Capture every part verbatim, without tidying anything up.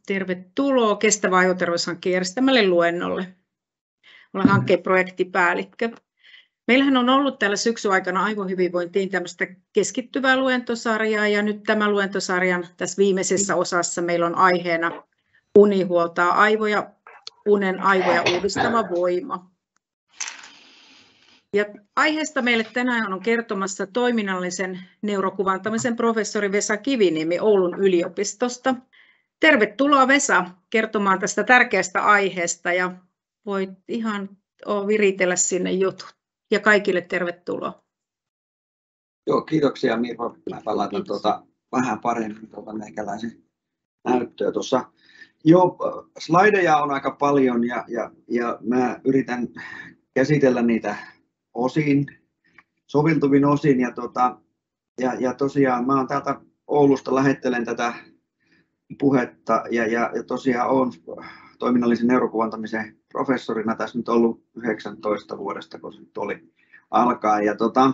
Tervetuloa Kestävä ajoterveyshankkeen järjestämälle luennolle. Olen hankkeen projektipäällikkö. Meillähän on ollut täällä syksyn aikana aivohyvinvointiin tämmöistä keskittyvää luentosarjaa, ja nyt tämän luentosarjan tässä viimeisessä osassa meillä on aiheena uni huoltaa aivoja, unen aivoja uudistava voima. Ja aiheesta meille tänään on kertomassa toiminnallisen neurokuvantamisen professori Vesa Kiviniemi Oulun yliopistosta. Tervetuloa Vesa kertomaan tästä tärkeästä aiheesta, ja voit ihan viritellä sinne jutut. Ja kaikille tervetuloa. Joo, kiitoksia Mirva. Mä palautan tuota vähän paremmin tuota meikäläisen näyttöä tuossa. Joo, slideja on aika paljon ja, ja, ja mä yritän käsitellä niitä osin, soveltuvin osin. Ja, tuota, ja, ja tosiaan mä oon täältä Oulusta, lähettelen tätä puhetta ja, ja, ja tosiaan olen toiminnallisen neurokuvantamisen professorina tässä nyt ollut yhdeksäntoista vuodesta, kun se nyt oli alkaen. Ja, tota,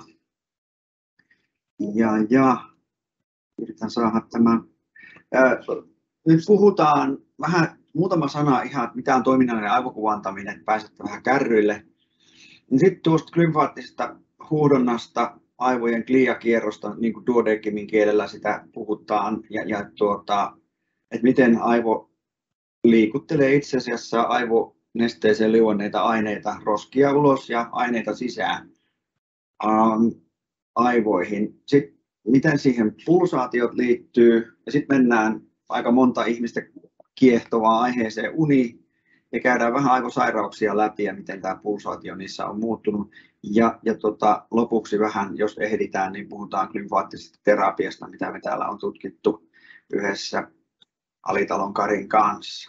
ja, ja yritän saada tämän. Ää, nyt puhutaan vähän, muutama sana ihan, mitä on toiminnallinen aivokuvantaminen, että pääsette vähän kärryille. Sitten tuosta glymfaattisesta huuhdonnasta, aivojen gliakierrosta, niin kuin duodecimin kielellä sitä puhutaan, ja, ja tuota, että miten aivo liikuttelee itse asiassa aivonesteeseen liuenneita aineita, roskia ulos ja aineita sisään ähm, aivoihin. Sitten miten siihen pulsaatiot liittyy, ja sitten mennään aika monta ihmistä kiehtovaan aiheeseen uni, ja käydään vähän aivosairauksia läpi ja miten tämä pulsaatio niissä on muuttunut. Ja, ja tota, lopuksi vähän, jos ehditään, niin puhutaan glymfaattisesta terapiasta, mitä me täällä on tutkittu yhdessä Alitalon Karin kanssa.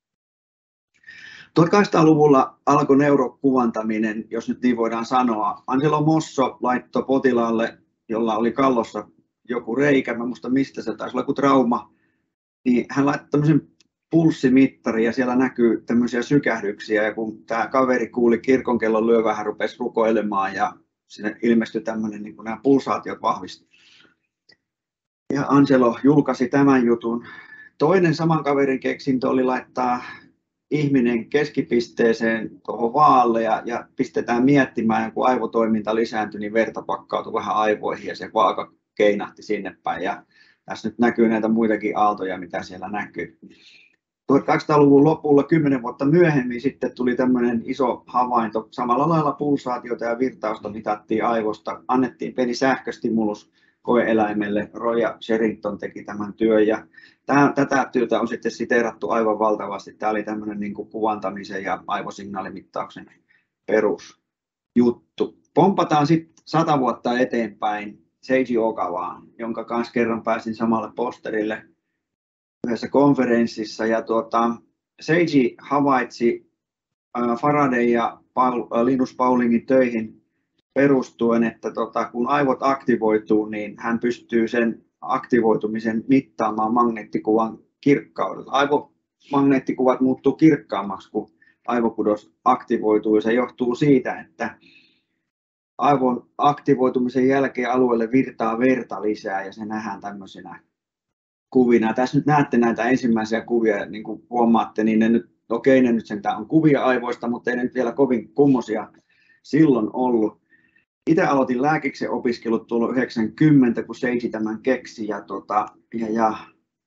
tuhatkahdeksansataaluvulla alkoi neurokuvantaminen, jos nyt niin voidaan sanoa. Angelo Mosso laittoi potilaalle, jolla oli kallossa joku reikä, mä muista mistä se taisi olla joku trauma, niin hän laittoi tämmöisen pulssimittari ja siellä näkyy tämmöisiä sykähdyksiä, ja kun tämä kaveri kuuli kirkonkellon lyövän, hän rupesi rukoilemaan ja sinne ilmestyi tämmöinen, niin kuin nämä pulsaatiot vahvistuivat. Ja Angelo julkaisi tämän jutun. Toinen saman kaverin keksintö oli laittaa ihminen keskipisteeseen tuohon vaalle ja, ja pistetään miettimään, kun aivotoiminta lisääntyi, niin verta pakkautui vähän aivoihin ja se vaaka keinahti sinne päin. Ja tässä nyt näkyy näitä muitakin aaltoja, mitä siellä näkyy. tuhatkahdeksansataaluvun lopulla, kymmenen vuotta myöhemmin, sitten tuli tämmöinen iso havainto. Samalla lailla pulsaatiota ja virtausta mitattiin aivosta, annettiin pieni sähköstimulus koe-eläimelle. Roy Sherrington teki tämän työn, ja tämän, tätä työtä on sitten siteerattu aivan valtavasti. Tämä oli tämmöinen niin kuin kuvantamisen ja aivosignaalimittauksen perusjuttu. Pompataan sitten sata vuotta eteenpäin Seiji Ogawaan, jonka kanssa kerran pääsin samalle posterille yhdessä konferenssissa. Ja tuota, Seiji havaitsi äh, Faraday ja Paul, äh, Linus Paulingin töihin perustuen, että tota, kun aivot aktivoituu, niin hän pystyy sen aktivoitumisen mittaamaan magneettikuvan kirkkaudella. Aivomagneettikuvat muuttuu kirkkaammaksi, kun aivokudos aktivoituu, ja se johtuu siitä, että aivon aktivoitumisen jälkeen alueelle virtaa verta lisää, ja se nähdään tämmöisenä kuvina. Tässä nyt näette näitä ensimmäisiä kuvia, niin kuin huomaatte, niin ne nyt, okei, ne nyt sentään on kuvia aivoista, mutta ei ne nyt vielä kovin kummosia silloin ollut. Itse aloitin lääkiksen opiskelut tuolla yhdeksänkymmentä, kun Seiji tämän keksi. Ja, tota, ja, ja,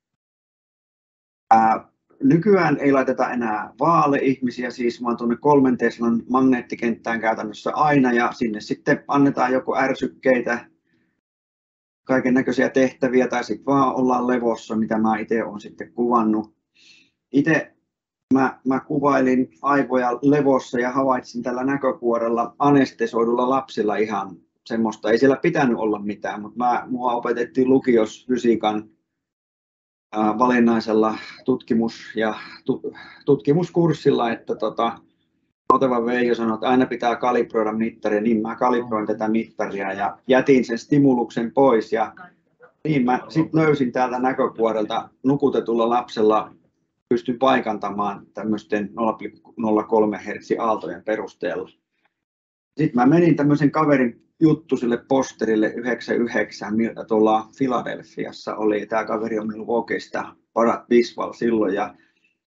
ää, nykyään ei laiteta enää vaaleihmisiä, siis vaan tuonne kolmen Teslan magneettikenttään käytännössä aina, ja sinne sitten annetaan joko ärsykkeitä, kaiken näköisiä tehtäviä, tai sitten vaan ollaan levossa, mitä mä itse olen sitten kuvannut. Itse Mä, mä kuvailin aivoja levossa ja havaitsin tällä näkökuorella anestesoidulla lapsilla ihan semmoista. Ei siellä pitänyt olla mitään, mutta mä, mua opetettiin lukios fysiikan ää, valinnaisella tutkimus- ja tu, tutkimuskurssilla, että tota, Oteva Veijo sanoi, että aina pitää kalibroida mittaria, niin mä kalibroin tätä mittaria ja jätin sen stimuluksen pois. Ja niin mä sitten löysin täältä näkökuorelta nukutetulla lapsella, pystyn paikantamaan tämmöisten nolla pilkku nolla kolme hertsiä aaltojen perusteella. Sitten mä menin tämmöisen kaverin juttusille posterille yhdeksänkymmentäyhdeksän, tuolla Philadelphiassa oli, tämä kaveri on Milwaukeesta, Parat Biswal silloin, ja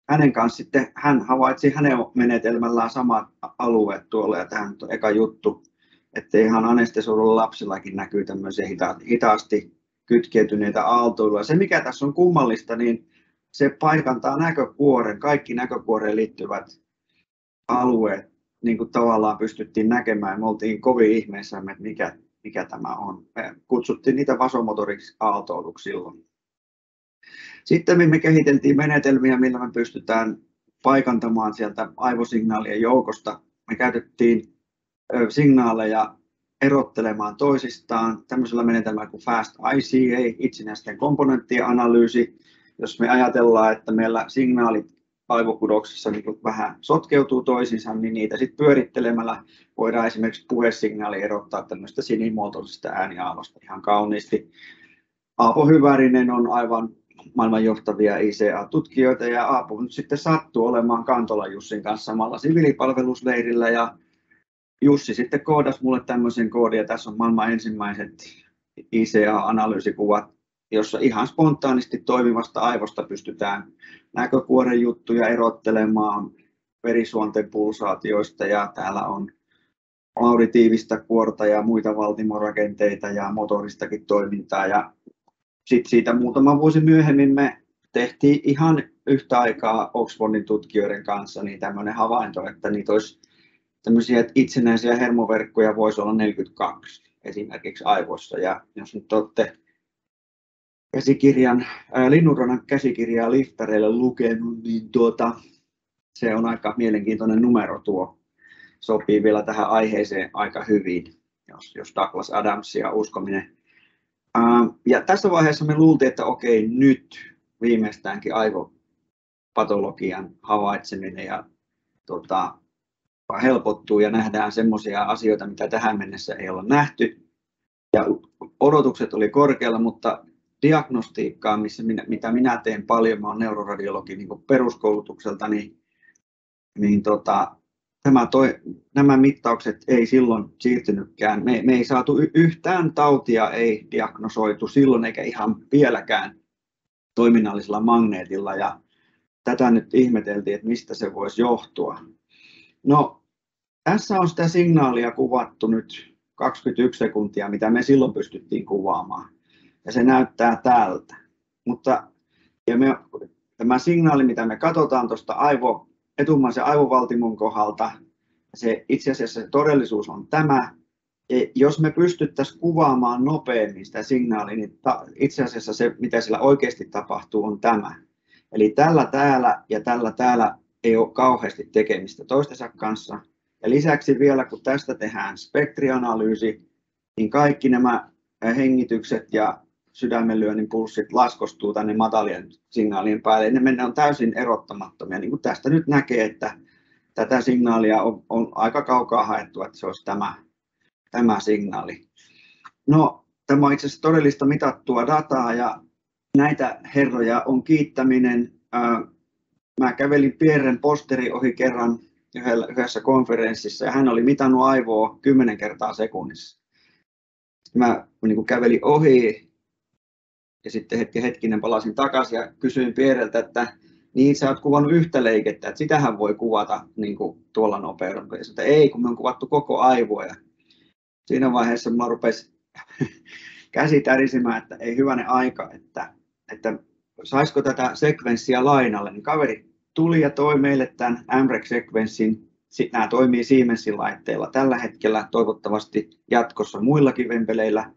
hänen kanssa sitten, hän havaitsi hänen menetelmällään samat alueet tuolla, ja tähän on eka juttu, että ihan anestesioloilla lapsillakin näkyy tämmöisiä hita- hitaasti kytkeytyneitä aaltoiluja. Se mikä tässä on kummallista, niin se paikantaa näkökuoren, kaikki näkökuoreen liittyvät alueet, niin kuin tavallaan pystyttiin näkemään. Me oltiin kovin ihmeissämme, että mikä, mikä tämä on. Me kutsuttiin niitä vasomotoriksi aaltoiluksi silloin. Sitten me kehiteltiin menetelmiä, millä me pystytään paikantamaan sieltä aivosignaalien joukosta. Me käytettiin signaaleja erottelemaan toisistaan tämmöisellä menetelmällä kuin Fast I C A, itsenäisten komponenttien analyysi. Jos me ajatellaan, että meillä signaalit aivokudoksessa niin vähän sotkeutuu toisiinsa, niin niitä sitten pyörittelemällä voidaan esimerkiksi puhesignaali erottaa tämmöistä sinimuotoisesta ääniaalosta ihan kauniisti. Aapo Hyvärinen on aivan maailman johtavia I C A-tutkijoita, ja Aapo nyt sitten sattuu olemaan Kantola Jussin kanssa samalla siviilipalvelusleirillä, ja Jussi sitten koodasi mulle tämmöisen koodin, ja tässä on maailman ensimmäiset I C A-analyysikuvat, jossa ihan spontaanisti toimivasta aivosta pystytään näkökuoren juttuja erottelemaan verisuonten pulsaatioista, ja täällä on auditiivista kuorta ja muita valtimorakenteita ja motoristakin toimintaa. Ja sitten siitä muutama vuosi myöhemmin me tehtiin ihan yhtä aikaa Oxfordin tutkijoiden kanssa niin tämmöinen havainto, että niitä olisi tämmöisiä itsenäisiä hermoverkkoja voisi olla neljäkymmentäkaksi esimerkiksi aivoissa. Ja jos nyt olette käsikirjan, ää, Linnunradan käsikirjaa liftareille lukenut, niin tuota, se on aika mielenkiintoinen numero tuo. Sopii vielä tähän aiheeseen aika hyvin, jos, jos Douglas Adamsia uskominen. Ää, ja tässä vaiheessa me luultiin, että okei, nyt viimeistäänkin aivopatologian havaitseminen ja tota, helpottuu ja nähdään semmoisia asioita, mitä tähän mennessä ei olla nähty. Ja odotukset oli korkealla, mutta diagnostiikkaa, missä minä, mitä minä teen paljon, mä olen neuroradiologi niin kuin peruskoulutukselta, niin, niin tota, tämä toi, nämä mittaukset ei silloin siirtynytkään. Me, me ei saatu y- yhtään tautia, ei diagnosoitu silloin eikä ihan vieläkään toiminnallisella magneetilla, ja tätä nyt ihmeteltiin, että mistä se voisi johtua. No, tässä on sitä signaalia kuvattu nyt kaksikymmentäyksi sekuntia, mitä me silloin pystyttiin kuvaamaan. Ja se näyttää tältä. Mutta ja me, tämä signaali, mitä me katsotaan tuosta aivo, etummaisen aivovaltimon kohdalta, se itse asiassa se todellisuus on tämä. Ja jos me pystyttäisiin kuvaamaan nopeammin sitä signaalia, niin ta, itse asiassa se, mitä sillä oikeasti tapahtuu, on tämä. Eli tällä täällä ja tällä täällä ei ole kauheasti tekemistä toistensa kanssa. Ja lisäksi vielä, kun tästä tehdään spektrianalyysi, niin kaikki nämä hengitykset ja sydämenlyönnin pulssit laskostuu tänne matalien signaalien päälle. Ne mennään täysin erottamattomia. Niin kuin tästä nyt näkee, että tätä signaalia on, on aika kaukaa haettu, että se olisi tämä, tämä signaali. No, tämä on itse asiassa todellista mitattua dataa, ja näitä herroja on kiittäminen. Mä kävelin Pierren posteri ohi kerran yhdessä konferenssissa, ja hän oli mitannut aivoa kymmenen kertaa sekunnissa. Mä niin kuin kävelin ohi ja sitten hetki hetkinen palasin takaisin ja kysyin Pierreltä, että niin sä oot kuvannut yhtä leikettä, että sitähän voi kuvata niin kuin tuolla nopeudella. Ja että ei, kun me on kuvattu koko aivoa. Ja siinä vaiheessa mulla rupesi käsi tärisemään, että ei hyvänen aika, että, että saisiko tätä sekvenssiä lainalle. Niin kaveri tuli ja toi meille tämän M R E C-sekvenssin. Nämä toimii Siemensin laitteilla tällä hetkellä, toivottavasti jatkossa muillakin vempeleillä.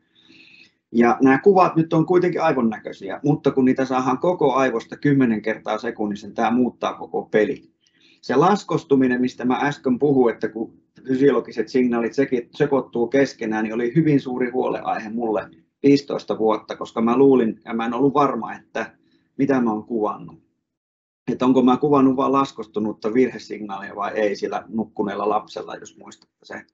Ja nämä kuvat nyt on kuitenkin aivon näköisiä, mutta kun niitä saadaan koko aivosta kymmenen kertaa sekunnissa, niin tämä muuttaa koko peli. Se laskostuminen, mistä mä äsken puhuin, että kun fysiologiset signaalit sekoittuu keskenään, niin oli hyvin suuri huolenaihe mulle viisitoista vuotta, koska mä luulin ja mä en ollut varma, että mitä mä oon kuvannut. Että onko mä kuvannut vain laskostunutta virhesignaalia vai ei sillä nukkuneella lapsella, jos muistatte se.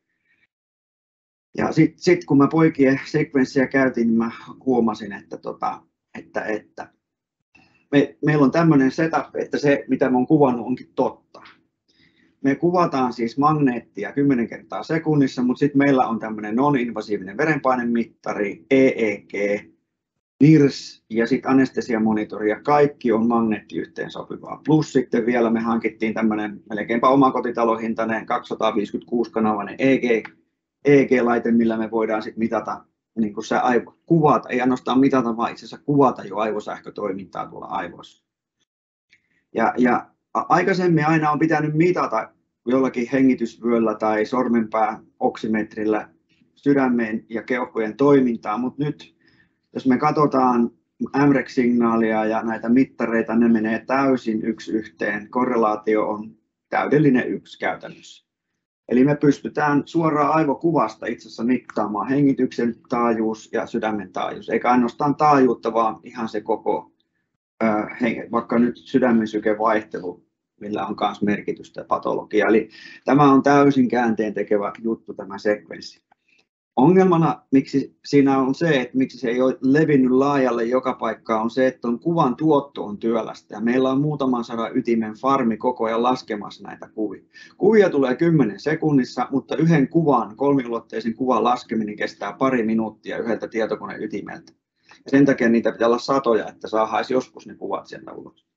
Ja sitten sit, kun mä poikien sekvenssiä käytin, niin mä huomasin, että, tota, että, että me, meillä on tämmöinen setup, että se mitä mä oon kuvannut onkin totta. Me kuvataan siis magneettia kymmenen kertaa sekunnissa, mutta sitten meillä on tämmöinen non-invasiivinen verenpainemittari, E E G, N I R S ja sitten anestesiamonitori ja kaikki on magneettiyhteensopivaa. Plus sitten vielä me hankittiin tämmöinen melkeinpä omakotitalohintainen kaksisataaviisikymmentäkuusi-kanavainen E G, E G-laite, millä me voidaan sitten mitata, niin kuin se aivo, kuvata, ei ainoastaan mitata, vaan itse asiassa kuvata jo aivosähkötoimintaa tuolla aivoissa. Ja, ja aikaisemmin aina on pitänyt mitata jollakin hengitysvyöllä tai sormenpää oksimetrillä sydämen ja keuhkojen toimintaa, mutta nyt jos me katsotaan M R E C-signaalia ja näitä mittareita, ne menee täysin yksi yhteen. Korrelaatio on täydellinen yksi käytännössä. Eli me pystytään suoraan aivokuvasta itse asiassa mittaamaan hengityksen taajuus ja sydämen taajuus. Eikä ainoastaan taajuutta, vaan ihan se koko, vaikka nyt sydämen sykevaihtelu, millä on myös merkitystä patologia. Eli tämä on täysin käänteen tekevä juttu, tämä sekvenssi. Ongelmana, miksi siinä on se, että miksi se ei ole levinnyt laajalle joka paikkaan, on se, että on kuvan tuotto on työlästä. Ja meillä on muutaman sadan ytimen farmi koko ajan laskemassa näitä kuvia. Kuvia tulee kymmenen sekunnissa, mutta yhden kuvan, kolmiulotteisen kuvan laskeminen kestää pari minuuttia yhdeltä tietokoneen ytimeltä. Ja sen takia niitä pitää olla satoja, että saadaan joskus ne kuvat sieltä ulos.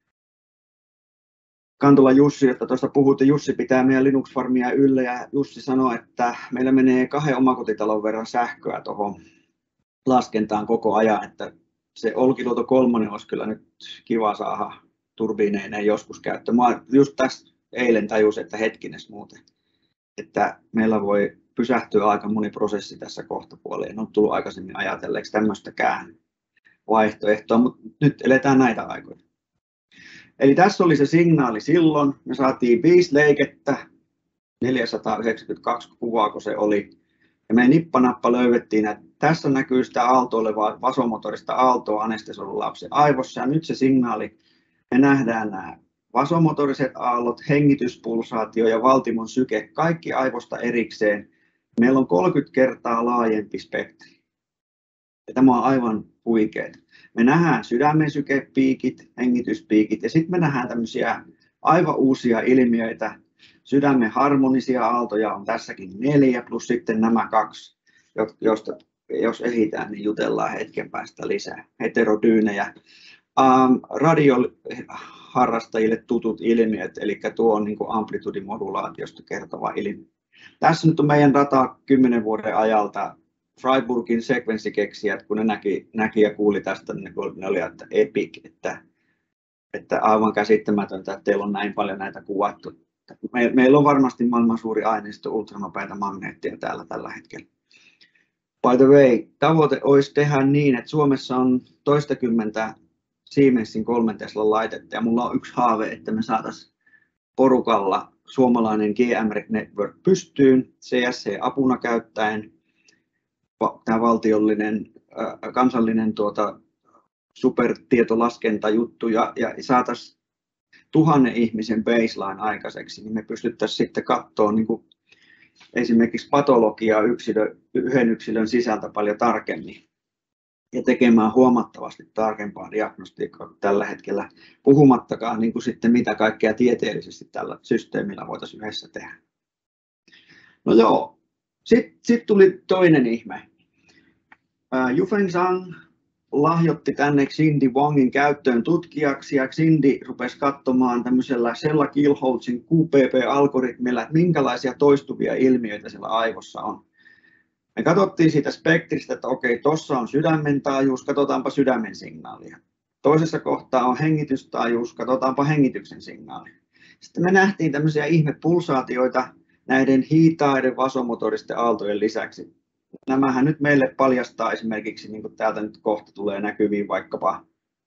Kantola Jussi, josta tuosta puhutte, Jussi pitää meidän Linux-farmia yllä ja Jussi sanoi, että meillä menee kahden omakotitalon verran sähköä tuohon laskentaan koko ajan, että se Olkiluoto kolmonen olisi kyllä nyt kiva saada turbiineineen joskus käyttöön. Mä just tässä eilen tajusin, että hetkines muuten, että meillä voi pysähtyä aika moni prosessi tässä kohtapuoliin. En ole tullut aikaisemmin ajatelleeksi tämmöistäkään vaihtoehtoa, mutta nyt eletään näitä aikoja. Eli tässä oli se signaali silloin. Me saatiin viisi leikettä, neljäsataayhdeksänkymmentäkaksi kuvaa, kun se oli. Ja me nippanappa löydettiin, että tässä näkyy sitä aaltoilevaa vasomotorista aaltoa anestesisoidun lapsen aivossa. Ja nyt se signaali, me nähdään nämä vasomotoriset aallot, hengityspulsaatio ja valtimon syke, kaikki aivosta erikseen. Meillä on kolmekymmentä kertaa laajempi spektri. Ja tämä on aivan huikeaa. Me nähdään sydämen sykepiikit, hengityspiikit ja sitten me nähdään tämmöisiä aivan uusia ilmiöitä. Sydämen harmonisia aaltoja on tässäkin neljä plus sitten nämä kaksi, josta jos ehditään, niin jutellaan hetken päästä lisää. Heterodyynejä. Um, radioharrastajille tutut ilmiöt, eli tuo on niin kuin amplitudimodulaatiosta kertova ilmiö. Tässä nyt on meidän data kymmenen vuoden ajalta. Freiburgin sekvenssikeksijät, kun ne näki, näki ja kuuli tästä, niin ne oli että epic, että, että aivan käsittämätöntä, että teillä on näin paljon näitä kuvattu. Me, meillä on varmasti maailman suuri aineisto ultranopeita magneetteja täällä tällä hetkellä. By the way, tavoite olisi tehdä niin, että Suomessa on toistakymmentä Siemensin kolmen Teslan laitetta ja mulla on yksi haave, että me saataisiin porukalla suomalainen G M R E C Network pystyyn C S C-apuna käyttäen. Tämä valtiollinen kansallinen tuota, supertietolaskentajuttu ja, ja saataisiin tuhannen ihmisen baseline aikaiseksi, niin me pystyttäisiin sitten katsoa niin kuin esimerkiksi patologiaa yksilö, yhden yksilön sisältä paljon tarkemmin ja tekemään huomattavasti tarkempaa diagnostiikkaa kuin tällä hetkellä, puhumattakaan niin kuin sitten mitä kaikkea tieteellisesti tällä systeemillä voitaisiin yhdessä tehdä. No joo, sitten sit tuli toinen ihme. Yufeng Zhang lahjoitti tänne Cindy Wangin käyttöön tutkijaksi ja Cindy rupesi katsomaan tämmöisellä Sella Kielholzin Q P P-algoritmilla, että minkälaisia toistuvia ilmiöitä siellä aivossa on. Me katsottiin siitä spektristä, että okei, tuossa on sydämen taajuus, katsotaanpa sydämen signaalia. Toisessa kohtaa on hengitystaajuus, katsotaanpa hengityksen signaalia. Sitten me nähtiin tämmöisiä ihmepulsaatioita näiden hitaiden vasomotoristen aaltojen lisäksi. Nämähän nyt meille paljastaa esimerkiksi, niin kuin täältä nyt kohta tulee näkyviin vaikkapa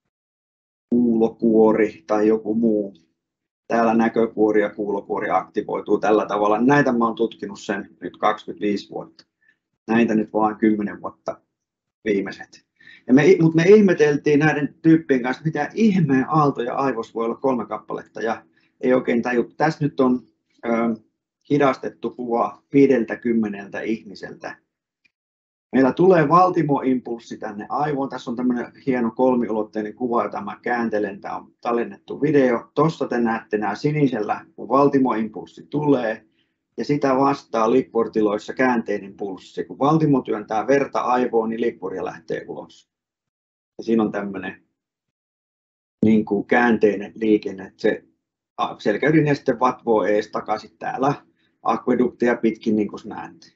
kuulokuori tai joku muu. Täällä näkökuori ja kuulokuori aktivoituu tällä tavalla. Näitä mä oon tutkinut sen nyt kaksikymmentäviisi vuotta. Näitä nyt vaan kymmenen vuotta viimeiset. Ja me, mutta me ihmeteltiin näiden tyyppien kanssa, mitä ihmeen aaltoja aivossa voi olla kolme kappaletta ja ei oikein tajuttu. Tässä nyt on ö, hidastettu kuva viideltäkymmeneltä ihmiseltä. Meillä tulee valtimoimpulssi tänne aivoon. Tässä on tämmöinen hieno kolmiulotteinen kuva, jota mä kääntelen. Tämä on tallennettu video. Tuossa te näette nämä sinisellä, kun valtimoimpulssi tulee. Ja sitä vastaa lippurtiloissa käänteinen pulssi. Kun valtimo työntää verta aivoon, niin lippuria lähtee ulos. Ja siinä on tämmöinen niin kuin käänteinen liikenne, että se selkäydinesте vatvoo ees takaisin täällä akvedukteja pitkin, niin kuin näette.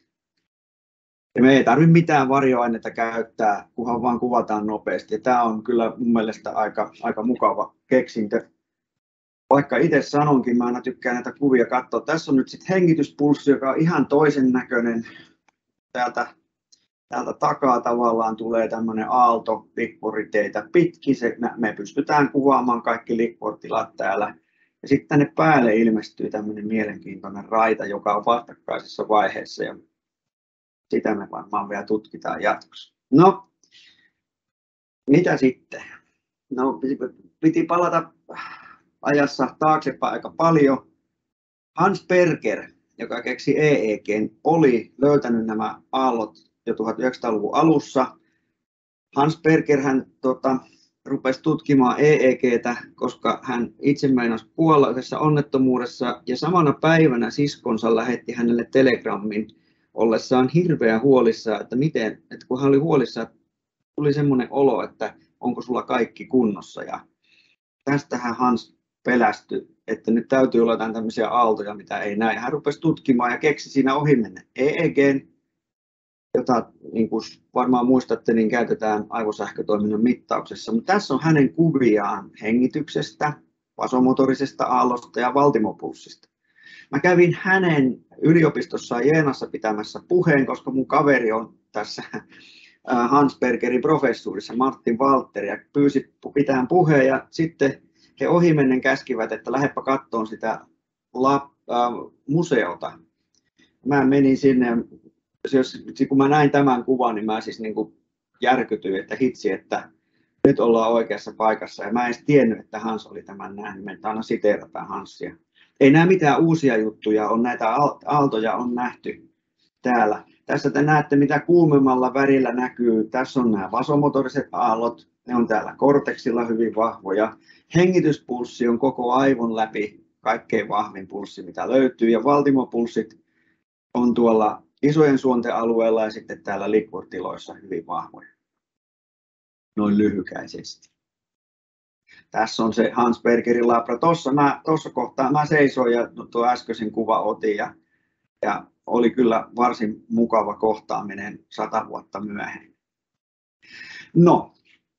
Ja me ei tarvitse mitään varjoaineita käyttää, kunhan vaan kuvataan nopeasti. Ja tämä on kyllä mun mielestä aika, aika mukava keksintö. Vaikka itse sanonkin, mä aina tykkään näitä kuvia katsoa. Tässä on nyt sitten hengityspulssi, joka on ihan toisen näköinen. Täältä, täältä takaa tavallaan tulee tämmöinen aalto liquoriteitä pitkin. Se, me pystytään kuvaamaan kaikki liquor-tilat täällä. Ja sitten tänne päälle ilmestyy tämmöinen mielenkiintoinen raita, joka on vastakkaisessa vaiheessa. Ja sitä me varmaan vielä tutkitaan jatkossa. No, mitä sitten? No, piti palata ajassa taaksepäin aika paljon. Hans Berger, joka keksi E E G:n, oli löytänyt nämä aallot jo tuhatyhdeksänsataaluvun alussa. Hans Berger hän tota, rupesi tutkimaan E E G:tä, koska hän itse meinasi kuolla yhdessä onnettomuudessa ja samana päivänä siskonsa lähetti hänelle telegrammin ollessaan hirveän huolissaan, että miten, että kun hän oli huolissaan, tuli semmoinen olo, että onko sulla kaikki kunnossa. Ja tästähän Hans pelästyi, että nyt täytyy olla jotain tämmöisiä aaltoja, mitä ei näe. Hän rupesi tutkimaan ja keksi siinä ohimennen E E G:n, jota niin kuin varmaan muistatte, niin käytetään aivosähkötoiminnan mittauksessa. Mutta tässä on hänen kuviaan hengityksestä, vasomotorisesta aallosta ja valtimopulssista. Mä kävin hänen yliopistossaan Jeenassa pitämässä puheen, koska mun kaveri on tässä Hans Bergerin professuurissa, Martin Walter, ja pyysi pitämään puheen, ja sitten he ohimennen käskivät, että lähdepä katsomaan sitä lab, äh, museota. Mä menin sinne, ja jos, kun mä näin tämän kuvan, niin mä siis niin kuin järkytyin, että hitsi, että nyt ollaan oikeassa paikassa, ja mä en edes tiennyt, että Hans oli tämän nähnyt. Me aina siteerataan Hansia. Ei nämä mitään uusia juttuja on, näitä aaltoja on nähty täällä. Tässä te näette, mitä kuumemmalla värillä näkyy. Tässä on nämä vasomotoriset aallot, ne on täällä korteksilla hyvin vahvoja. Hengityspulssi on koko aivon läpi kaikkein vahvin pulssi, mitä löytyy. Ja valtimopulssit on tuolla isojen suonten alueella ja sitten täällä liquor-tiloissa hyvin vahvoja. Noin lyhykäisesti. Tässä on se Hans Bergerin labra. Tuossa, mä, tuossa kohtaa mä seisoin ja tuo äskeisen kuva otin ja, ja oli kyllä varsin mukava kohtaaminen sata vuotta myöhemmin. No,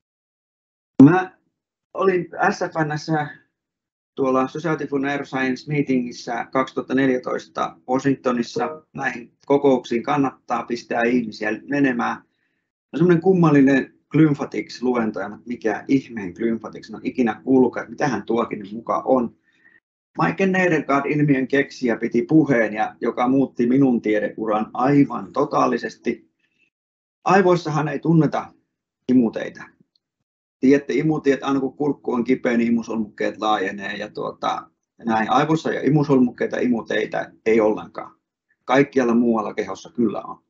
mä olin S F N:ssä tuolla Society for Neuroscience Meetingissä kaksituhattaneljätoista Washingtonissa. Näihin kokouksiin kannattaa pistää ihmisiä menemään. On semmoinen kummallinen Glymphatics-luento, ja mikä ihmeen Glymphatics on ikinä kuullutkaan, mitähän tuokin mukaan on. Michael Neidengard-ilmiön keksijä piti puheen, ja joka muutti minun tiedeuran aivan totaalisesti. Aivoissahan ei tunneta imuteita. Tiedätte imutiet, aina kun kurkku on kipeä, niin imusolmukkeet laajenee, ja tuota, näin aivoissa ja imusolmukkeita imuteita ei ollenkaan. Kaikkialla muualla kehossa kyllä on.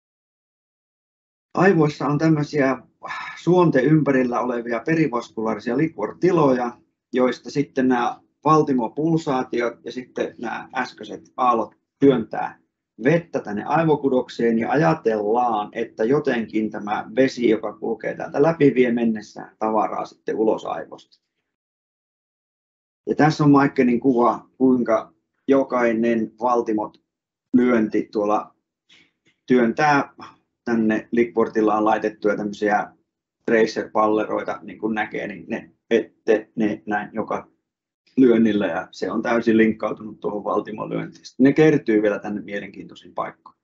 Aivoissa on tämmöisiä suonten ympärillä olevia perivaskulaarisia liquor-tiloja, joista sitten nämä valtimopulsaatiot ja sitten nämä äskeiset aallot työntää vettä tänne aivokudokseen ja ajatellaan, että jotenkin tämä vesi, joka kulkee täältä läpi, vie mennessään tavaraa sitten ulos aivosta. Ja tässä on Michaelin kuva, kuinka jokainen valtimot lyönti tuolla työntää tänne liquor-tilaan laitettuja tämmöisiä tracer-palleroita, niin kuin näkee, niin ne ette ne näin joka lyönnillä, ja se on täysin linkkautunut tuohon valtimolyöntiin. Ne kertyy vielä tänne mielenkiintoisiin paikkoihin.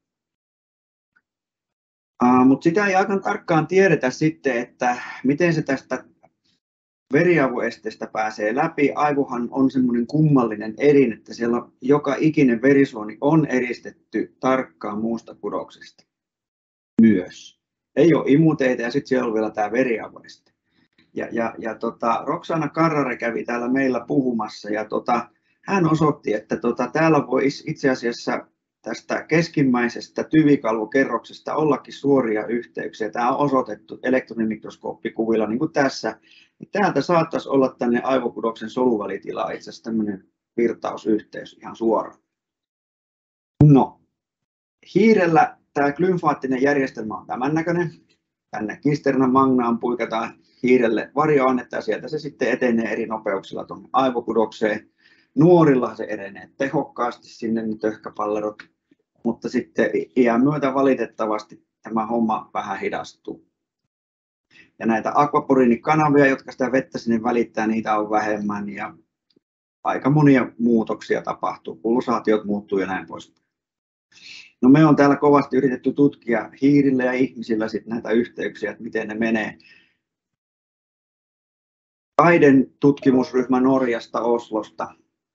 Uh, mutta sitä ei aivan tarkkaan tiedetä sitten, että miten se tästä veriavuesteestä pääsee läpi. Aivohan on semmoinen kummallinen elin, että siellä joka ikinen verisuoni on eristetty tarkkaan muusta kudoksesta myös. Ei ole imuteita ja sitten siellä on vielä tämä veriavueste. Ja, ja, ja tota, Roxana Carrare kävi täällä meillä puhumassa ja tota, hän osoitti, että tota, täällä voi itse asiassa tästä keskimmäisestä tyvikalvokerroksesta ollakin suoria yhteyksiä. Tämä on osoitettu elektronimikroskooppikuvilla niin kuin tässä. Täältä saattaisi olla tänne aivokudoksen soluvälitilaan itse asiassa tämmöinen virtausyhteys ihan suoraan. No, hiirellä tämä glymfaattinen järjestelmä on tämän näköinen. Tänne Cisterna magnaan puikataan hiirelle varjoainetta ja sieltä se sitten etenee eri nopeuksilla tuonne aivokudokseen. Nuorilla se edenee tehokkaasti sinne ne töhkäpallerot, mutta sitten iän myötä valitettavasti tämä homma vähän hidastuu. Ja näitä aquaporiinikanavia, jotka sitä vettä sinne välittää, niitä on vähemmän ja aika monia muutoksia tapahtuu, pulsaatiot muuttuu ja näin pois. No me on täällä kovasti yritetty tutkia hiirillä ja ihmisillä sit näitä yhteyksiä, että miten ne menee. Aiden tutkimusryhmä Norjasta, Oslosta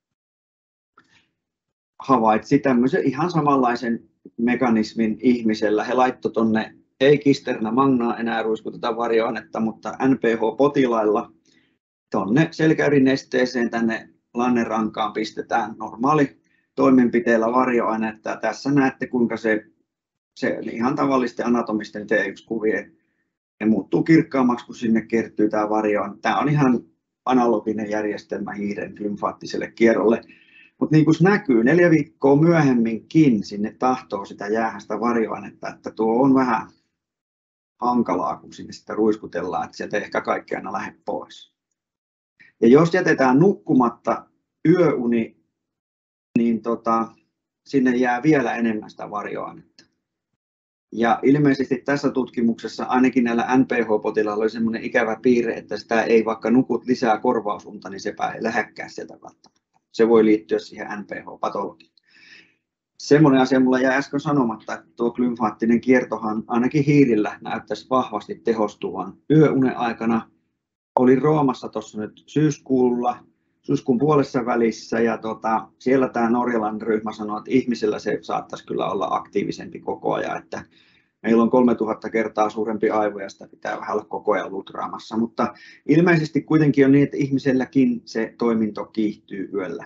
havaitsi tämmöisen ihan samanlaisen mekanismin ihmisellä. He laittoi tuonne, ei Kisterna Magnaa enää ruiskuteta varjoainetta, mutta N P H-potilailla tuonne selkäyrinesteeseen tänne lannerankaan pistetään normaali toimenpiteellä varjoainetta. Tässä näette, kuinka se, se ihan tavallisten anatomisten T yksi -kuvien ne muuttuu kirkkaammaksi, kun sinne kertyy tämä varjoaine. Tämä on ihan analoginen järjestelmä hiiren lymfaattiselle kierrolle. Mutta niin kuin näkyy, neljä viikkoa myöhemminkin sinne tahtoo sitä jäähästä varjoainetta, että tuo on vähän hankalaa, kun sinne sitä ruiskutellaan, että sieltä ei ehkä kaikki aina lähde pois. Ja jos jätetään nukkumatta yöuni, niin tota, sinne jää vielä enemmän sitä varjoainetta. Ja ilmeisesti tässä tutkimuksessa ainakin näillä N P H-potilailla oli semmoinen ikävä piirre, että sitä ei vaikka nukut lisää korvausunta, niin sepä ei lähdekään sieltä välttämättä. Se voi liittyä siihen N P H-patologiaan. Semmoinen asia mulla jäi äsken sanomatta, että tuo lymfaattinen kiertohan ainakin hiirillä näyttäisi vahvasti tehostuvan yöunen aikana. Olin Roomassa tuossa nyt syyskuulla, syyskuun puolessa välissä ja tota, siellä tämä norjalainen ryhmä sanoi, että ihmisillä se saattaisi kyllä olla aktiivisempi koko ajan, että meillä on kolmetuhatta kertaa suurempi aivo ja sitä pitää vähän olla koko ajan lutraamassa, mutta ilmeisesti kuitenkin on niin, että ihmiselläkin se toiminto kiihtyy yöllä.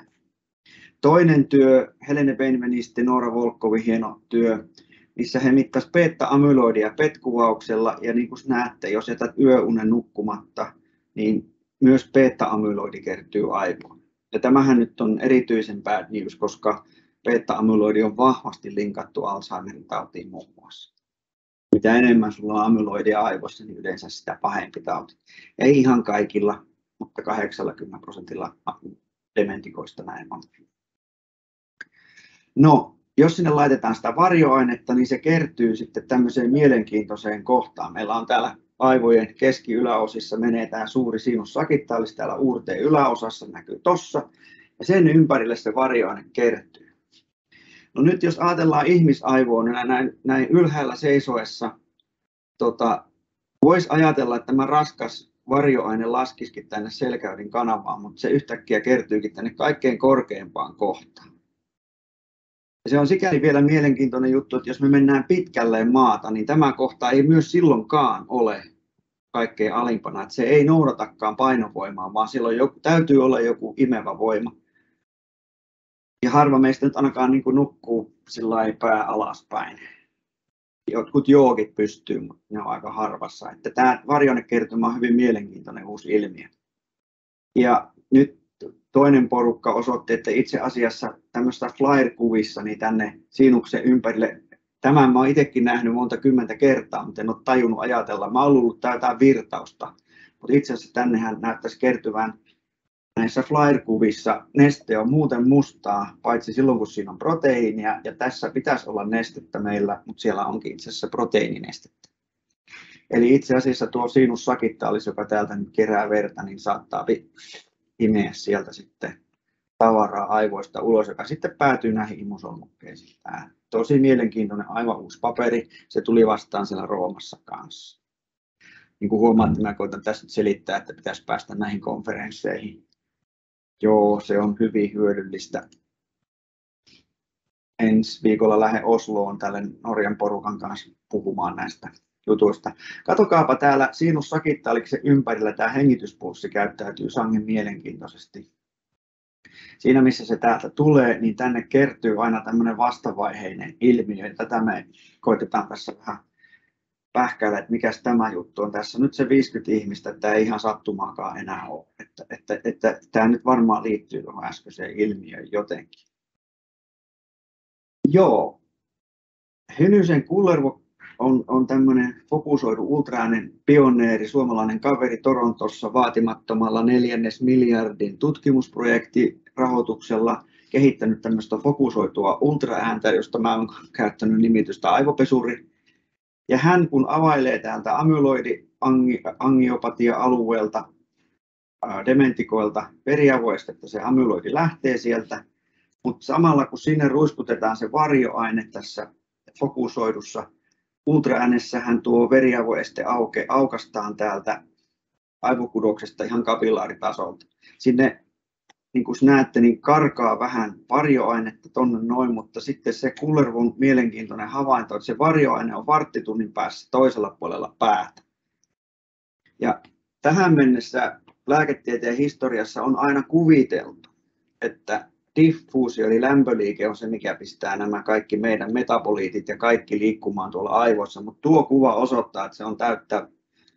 Toinen työ, Helene Benveniste, Noora Volkovin hieno työ, missä he mittasivat beta-amyloidia P E T-kuvauksella ja niin kuin näette, jos jätät yöunen nukkumatta, niin myös beta-amyloidi kertyy aivoon. Ja tämähän nyt on erityisen bad news, koska beta-amyloidi on vahvasti linkattu Alzheimerin tautiin muun muassa. Mitä enemmän sulla on amyloidia aivossa, niin yleensä sitä pahempi tauti. Ei ihan kaikilla, mutta kahdeksankymmentä prosentilla dementikoista näin on. No, jos sinne laitetaan sitä varjoainetta, niin se kertyy sitten tämmöiseen mielenkiintoiseen kohtaan. Meillä on täällä aivojen keski-yläosissa menee tämä suuri sinus sagittalis, täällä uurteen yläosassa näkyy tossa, ja sen ympärille se varjoaine kertyy. No nyt jos ajatellaan ihmisaivoa niin näin, näin ylhäällä seisoessa, tota, voisi ajatella, että tämä raskas varjoaine laskisikin tänne selkäydin kanavaan, mutta se yhtäkkiä kertyykin tänne kaikkein korkeimpaan kohtaan. Ja se on sikäli vielä mielenkiintoinen juttu, että jos me mennään pitkälle maata, niin tämä kohta ei myös silloinkaan ole kaikkein alimpana. Että se ei noudatakaan painovoimaa, vaan silloin joku, täytyy olla joku imevä voima. Ja harva meistä nyt ainakaan niin kuin nukkuu sillä pää alaspäin. Jotkut joogit pystyy, mutta ne on aika harvassa. Että tämä varjoainekertymä on hyvin mielenkiintoinen uusi ilmiö. Ja nyt toinen porukka osoitti, että itse asiassa tämmöistä flyer-kuvissa niin tänne sinuksen ympärille, tämän mä oon itsekin nähnyt monta kymmentä kertaa, mutta en ole tajunnut ajatella. Mä oon luullut jotain virtausta, mutta itse asiassa tännehän näyttäisi kertyvän näissä flyer-kuvissa neste on muuten mustaa, paitsi silloin kun siinä on proteiinia, ja tässä pitäisi olla nestettä meillä, mutta siellä onkin itse asiassa proteiininestettä. Eli itse asiassa tuo sinus sagittalis, joka täältä nyt kerää verta, niin saattaa imeä sieltä sitten tavaraa aivoista ulos, joka sitten päätyy näihin imusolmukkeisiin. Tämä tosi mielenkiintoinen, aivan uusi paperi. Se tuli vastaan siellä Roomassa kanssa. Niin kuin huomaatte, mä koitan tässä selittää, että pitäisi päästä näihin konferensseihin. Joo, se on hyvin hyödyllistä. Ensi viikolla lähden Osloon tälle Norjan porukan kanssa puhumaan näistä jutuista. Katsokaapa täällä sinus sagittaliksen ympärillä tämä hengityspulssi käyttäytyy sangen mielenkiintoisesti. Siinä missä se täältä tulee, niin tänne kertyy aina tämmöinen vastavaiheinen ilmiö. Tätä me koitetaan tässä vähän pähkäillä, että mikä tämä juttu on. Tässä nyt se viisikymmentä ihmistä, että ei ihan sattumaakaan enää ole. Että, että, että tämä nyt varmaan liittyy tuohon äskeiseen ilmiöön jotenkin. Joo. Hynysen Kullervo on, on tämmöinen fokusoidu ultraäänen pioneeri, suomalainen kaveri Torontossa vaatimattomalla neljännes miljardin tutkimusprojektirahoituksella kehittänyt tämmöistä fokusoitua ultraääntä, josta mä oon käyttänyt nimitystä aivopesuri. Ja hän kun availee täältä amyloidi-angiopatia-alueelta, dementikoilta veriavoista, että se amyloidi lähtee sieltä, mutta samalla kun sinne ruiskutetaan se varjoaine tässä fokusoidussa ultraäänessä, hän tuo veriavoeste auke, aukastaan täältä aivokudoksesta ihan kapillaaritasolta. Sinne, niin kuin näette, niin karkaa vähän varjoainetta tonne noin, mutta sitten se Kullervon mielenkiintoinen havainto, että se varjoaine on varttitunnin päässä toisella puolella päätä. Ja tähän mennessä lääketieteen historiassa on aina kuviteltu, että diffuusio eli lämpöliike on se, mikä pistää nämä kaikki meidän metaboliitit ja kaikki liikkumaan tuolla aivoissa, mutta tuo kuva osoittaa, että se on täyttä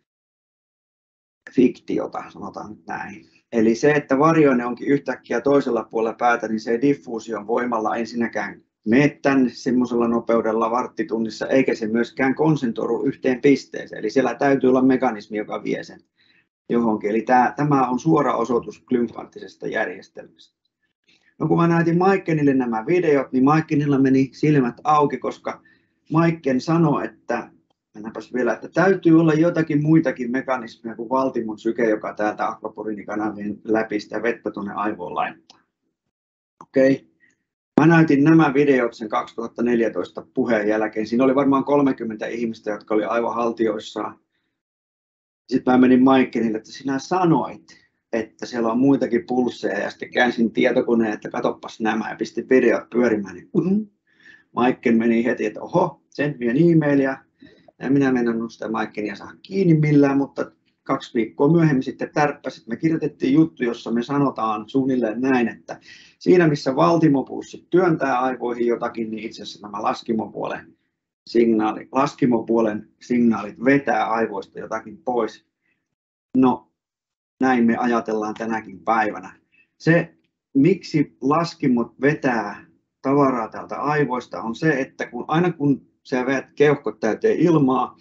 fiktiota, sanotaan nyt näin. Eli se, että varjoaine onkin yhtäkkiä toisella puolella päätä, niin se ei diffuusion voimalla ensinnäkään mene tänne semmoisella nopeudella varttitunnissa, eikä se myöskään konsentroidu yhteen pisteeseen. Eli siellä täytyy olla mekanismi, joka vie sen johonkin. Eli tämä, tämä on suora osoitus glymfaattisesta järjestelmästä. No kun mä näytin Maikenille nämä videot, niin Maikenilla meni silmät auki, koska Maiken sanoi, että, mennäpäs vielä, että täytyy olla jotakin muitakin mekanismeja kuin valtimon syke, joka täältä aquaporinikanavien läpi sitä vettä tuonne aivoon laittaa. Okei. Okay. Mä näytin nämä videot sen kaksituhattaneljätoista puheen jälkeen. Siinä oli varmaan kolmekymmentä ihmistä, jotka oli aivan haltioissaan. Sitten mä menin Maikenille, että sinä sanoit, että siellä on muitakin pulsseja, ja sitten käänsin tietokoneen, että katoppas nämä, ja pistin videot pyörimään. Niin, uh-huh. Maiken meni heti, että oho, sen vien e-mailia. Ja minä menen sitä Maikenia saa kiinni millään, mutta kaksi viikkoa myöhemmin sitten tärppäsit. Me kirjoitettiin juttu, jossa me sanotaan suunnilleen näin, että siinä missä valtimopulssit työntää aivoihin jotakin, niin itse asiassa nämä laskimopuolen signaalit, laskimopuolen signaalit vetää aivoista jotakin pois. No, näin me ajatellaan tänäkin päivänä. Se, miksi laskimot vetää tavaraa täältä aivoista, on se, että kun, aina kun sä veät keuhkot täyteen ilmaa,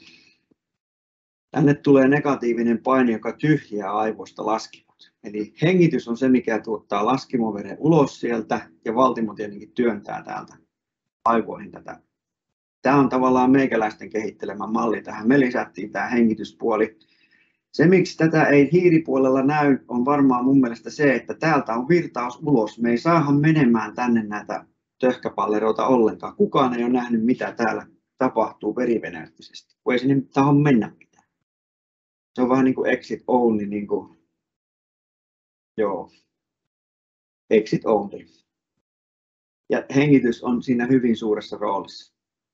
tänne tulee negatiivinen paine, joka tyhjää aivoista laskimot. Eli hengitys on se, mikä tuottaa laskimoveren ulos sieltä, ja valtimo tietenkin työntää täältä aivoihin tätä. Tämä on tavallaan meikäläisten kehittelemä malli tähän. Me lisättiin tämä hengityspuoli. Se, miksi tätä ei hiiripuolella näy, on varmaan mun mielestä se, että täältä on virtaus ulos. Me ei saada menemään tänne näitä töhkäpalleroita ollenkaan. Kukaan ei ole nähnyt, mitä täällä tapahtuu veriveneyttisesti, kun ei sinne taho mennä mitään. Se on vähän niin kuin exit only, niin kuin, joo, exit only. Ja hengitys on siinä hyvin suuressa roolissa.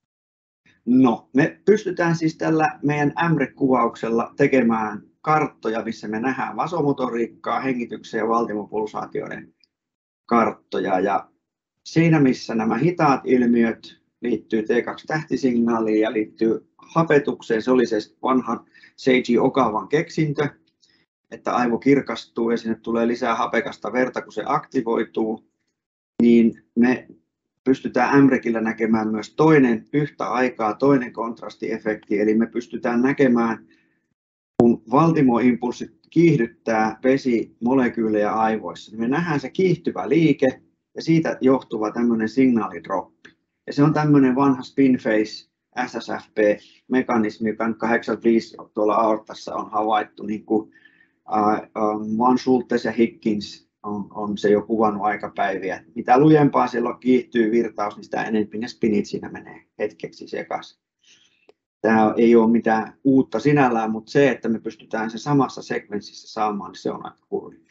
No, me pystytään siis tällä meidän M R E C-kuvauksella tekemään karttoja, missä me nähdään vasomotoriikkaa, hengityksen ja valtimopulsaatioiden karttoja. Ja siinä, missä nämä hitaat ilmiöt liittyy T kaksi tähtisignaaliin ja liittyy hapetukseen, se oli se vanhan Seiji Okawan keksintö, että aivo kirkastuu ja sinne tulee lisää hapekasta verta, kun se aktivoituu, niin me pystytään M R E C:llä näkemään myös toinen yhtä aikaa, toinen kontrastiefekti, eli me pystytään näkemään, kun valtimoimpulssit kiihdyttää vesimolekyylejä aivoissa, niin me nähdään se kiihtyvä liike ja siitä johtuva tämmöinen signaalidroppi. Ja se on tämmöinen vanha spin phase S S F P-mekanismi, joka kahdeksankymmentäviisi tuolla aortassa on havaittu, niin kuin uh, Van Schultes ja Higgins on, on se jo kuvannut aikapäiviä. Mitä lujempaa siellä kiihtyy virtaus, niin sitä enemmän ne spinit siinä menee hetkeksi sekaisin. Tämä ei ole mitään uutta sinällään, mutta se, että me pystytään se samassa sekvenssissä saamaan, niin se on aika kurjaa.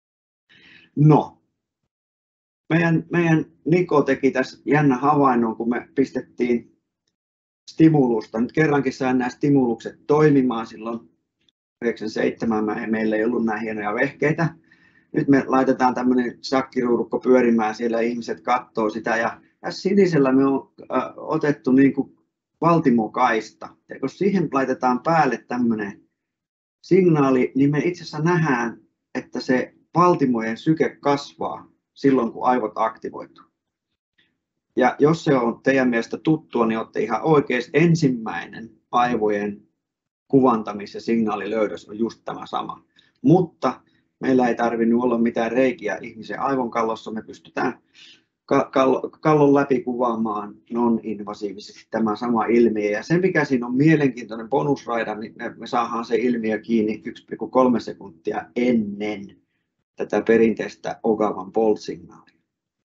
No, meidän, meidän Niko teki tässä jännä havainnon, kun me pistettiin stimulusta. Nyt kerrankin sain nämä stimulukset toimimaan silloin yhdeksänkymmentäseitsemän, meillä ei ollut näin hienoja vehkeitä. Nyt me laitetaan tämmöinen shakkiruudukko pyörimään, siellä ihmiset katsoo sitä ja tässä sinisellä me on äh, otettu niin kuin valtimokaista. Ja kun siihen laitetaan päälle tämmöinen signaali, niin me itse asiassa nähdään, että se valtimojen syke kasvaa silloin, kun aivot aktivoituu. Ja jos se on teidän mielestä tuttua, niin olette ihan oikein. Ensimmäinen aivojen kuvantamis- ja signaalilöydös on just tämä sama. Mutta meillä ei tarvinnut olla mitään reikiä ihmisen aivon kallossa. Me pystytään kallon läpi kuvaamaan non-invasiivisesti tämä sama ilmiö. Ja se, mikä siinä on mielenkiintoinen bonusraida, niin me, me saadaan se ilmiö kiinni yksi pilkku kolme sekuntia ennen tätä perinteistä Ogawan Bolt-signaalia.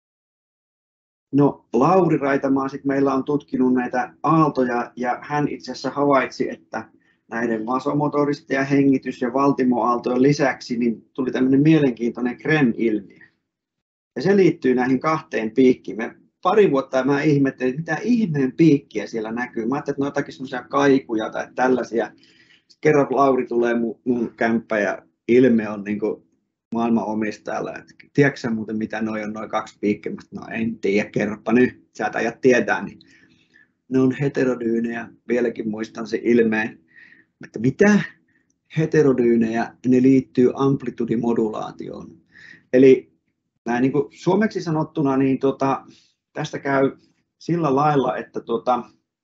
No, Lauri Raitamaa sit meillä on tutkinut näitä aaltoja ja hän itse asiassa havaitsi, että näiden vasomotoristen ja hengitys- ja valtimoaaltojen lisäksi niin tuli tämmöinen mielenkiintoinen Krem-ilmiö. Ja se liittyy näihin kahteen piikkiin. Me pari vuotta mä ihmettelin, että mitä ihmeen piikkiä siellä näkyy. Mä ajattelin, että ne on jotakin semmoisia kaikuja tai tällaisia. Sitten kerran Lauri tulee mun, mun kämppä ja ilme on niin kuin maailman omistajalla. Tiedätkö sä muuten mitä noi on noin kaksi piikkiä? No en tiedä, kerropa nyt. Sä et ajat tietää. Niin. Ne on heterodyynejä. Vieläkin muistan sen ilmeen. Että mitä? Heterodyynejä, ne liittyy amplitudimodulaatioon. Eli näin niin kuin suomeksi sanottuna, niin tota, tästä käy sillä lailla, että tota,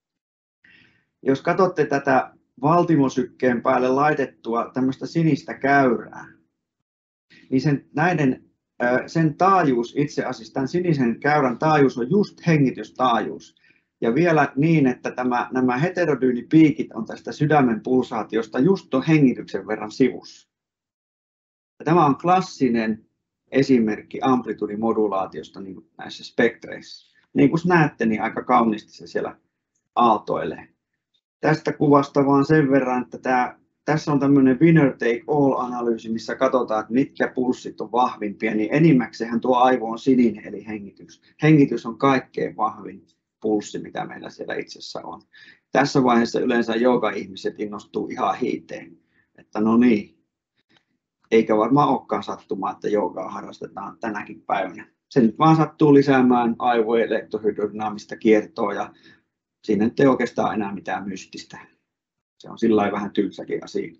jos katsotte tätä valtimosykkeen päälle laitettua tämmöistä sinistä käyrää, niin sen, näiden, sen taajuus itse asiassa, tämän sinisen käyrän taajuus on just hengitystaajuus. Ja vielä niin, että tämä, nämä heterodyynipiikit on tästä sydämen pulsaatiosta just tuon hengityksen verran sivussa. Ja tämä on klassinen esimerkki amplitudimodulaatiosta niin kuin näissä spektreissä. Niin kuin näette, niin aika kauniisti se siellä aaltoilee. Tästä kuvasta vaan sen verran, että tämä, tässä on tämmöinen winner take all-analyysi, missä katsotaan, että mitkä pulssit on vahvimpia, niin enimmäkseen tuo aivo on sininen, eli hengitys. Hengitys on kaikkein vahvin pulssi, mitä meillä siellä itsessä on. Tässä vaiheessa yleensä jooga-ihmiset innostuu ihan hiiteen, että no niin, eikä varmaan olekaan sattumaa, että joogaa harrastetaan tänäkin päivänä. Se nyt vaan sattuu lisäämään aivojen elektrohydrodynaamista kiertoa ja siinä nyt ei oikeastaan enää mitään mystistä. Se on sillä lailla vähän tylsäkin asia.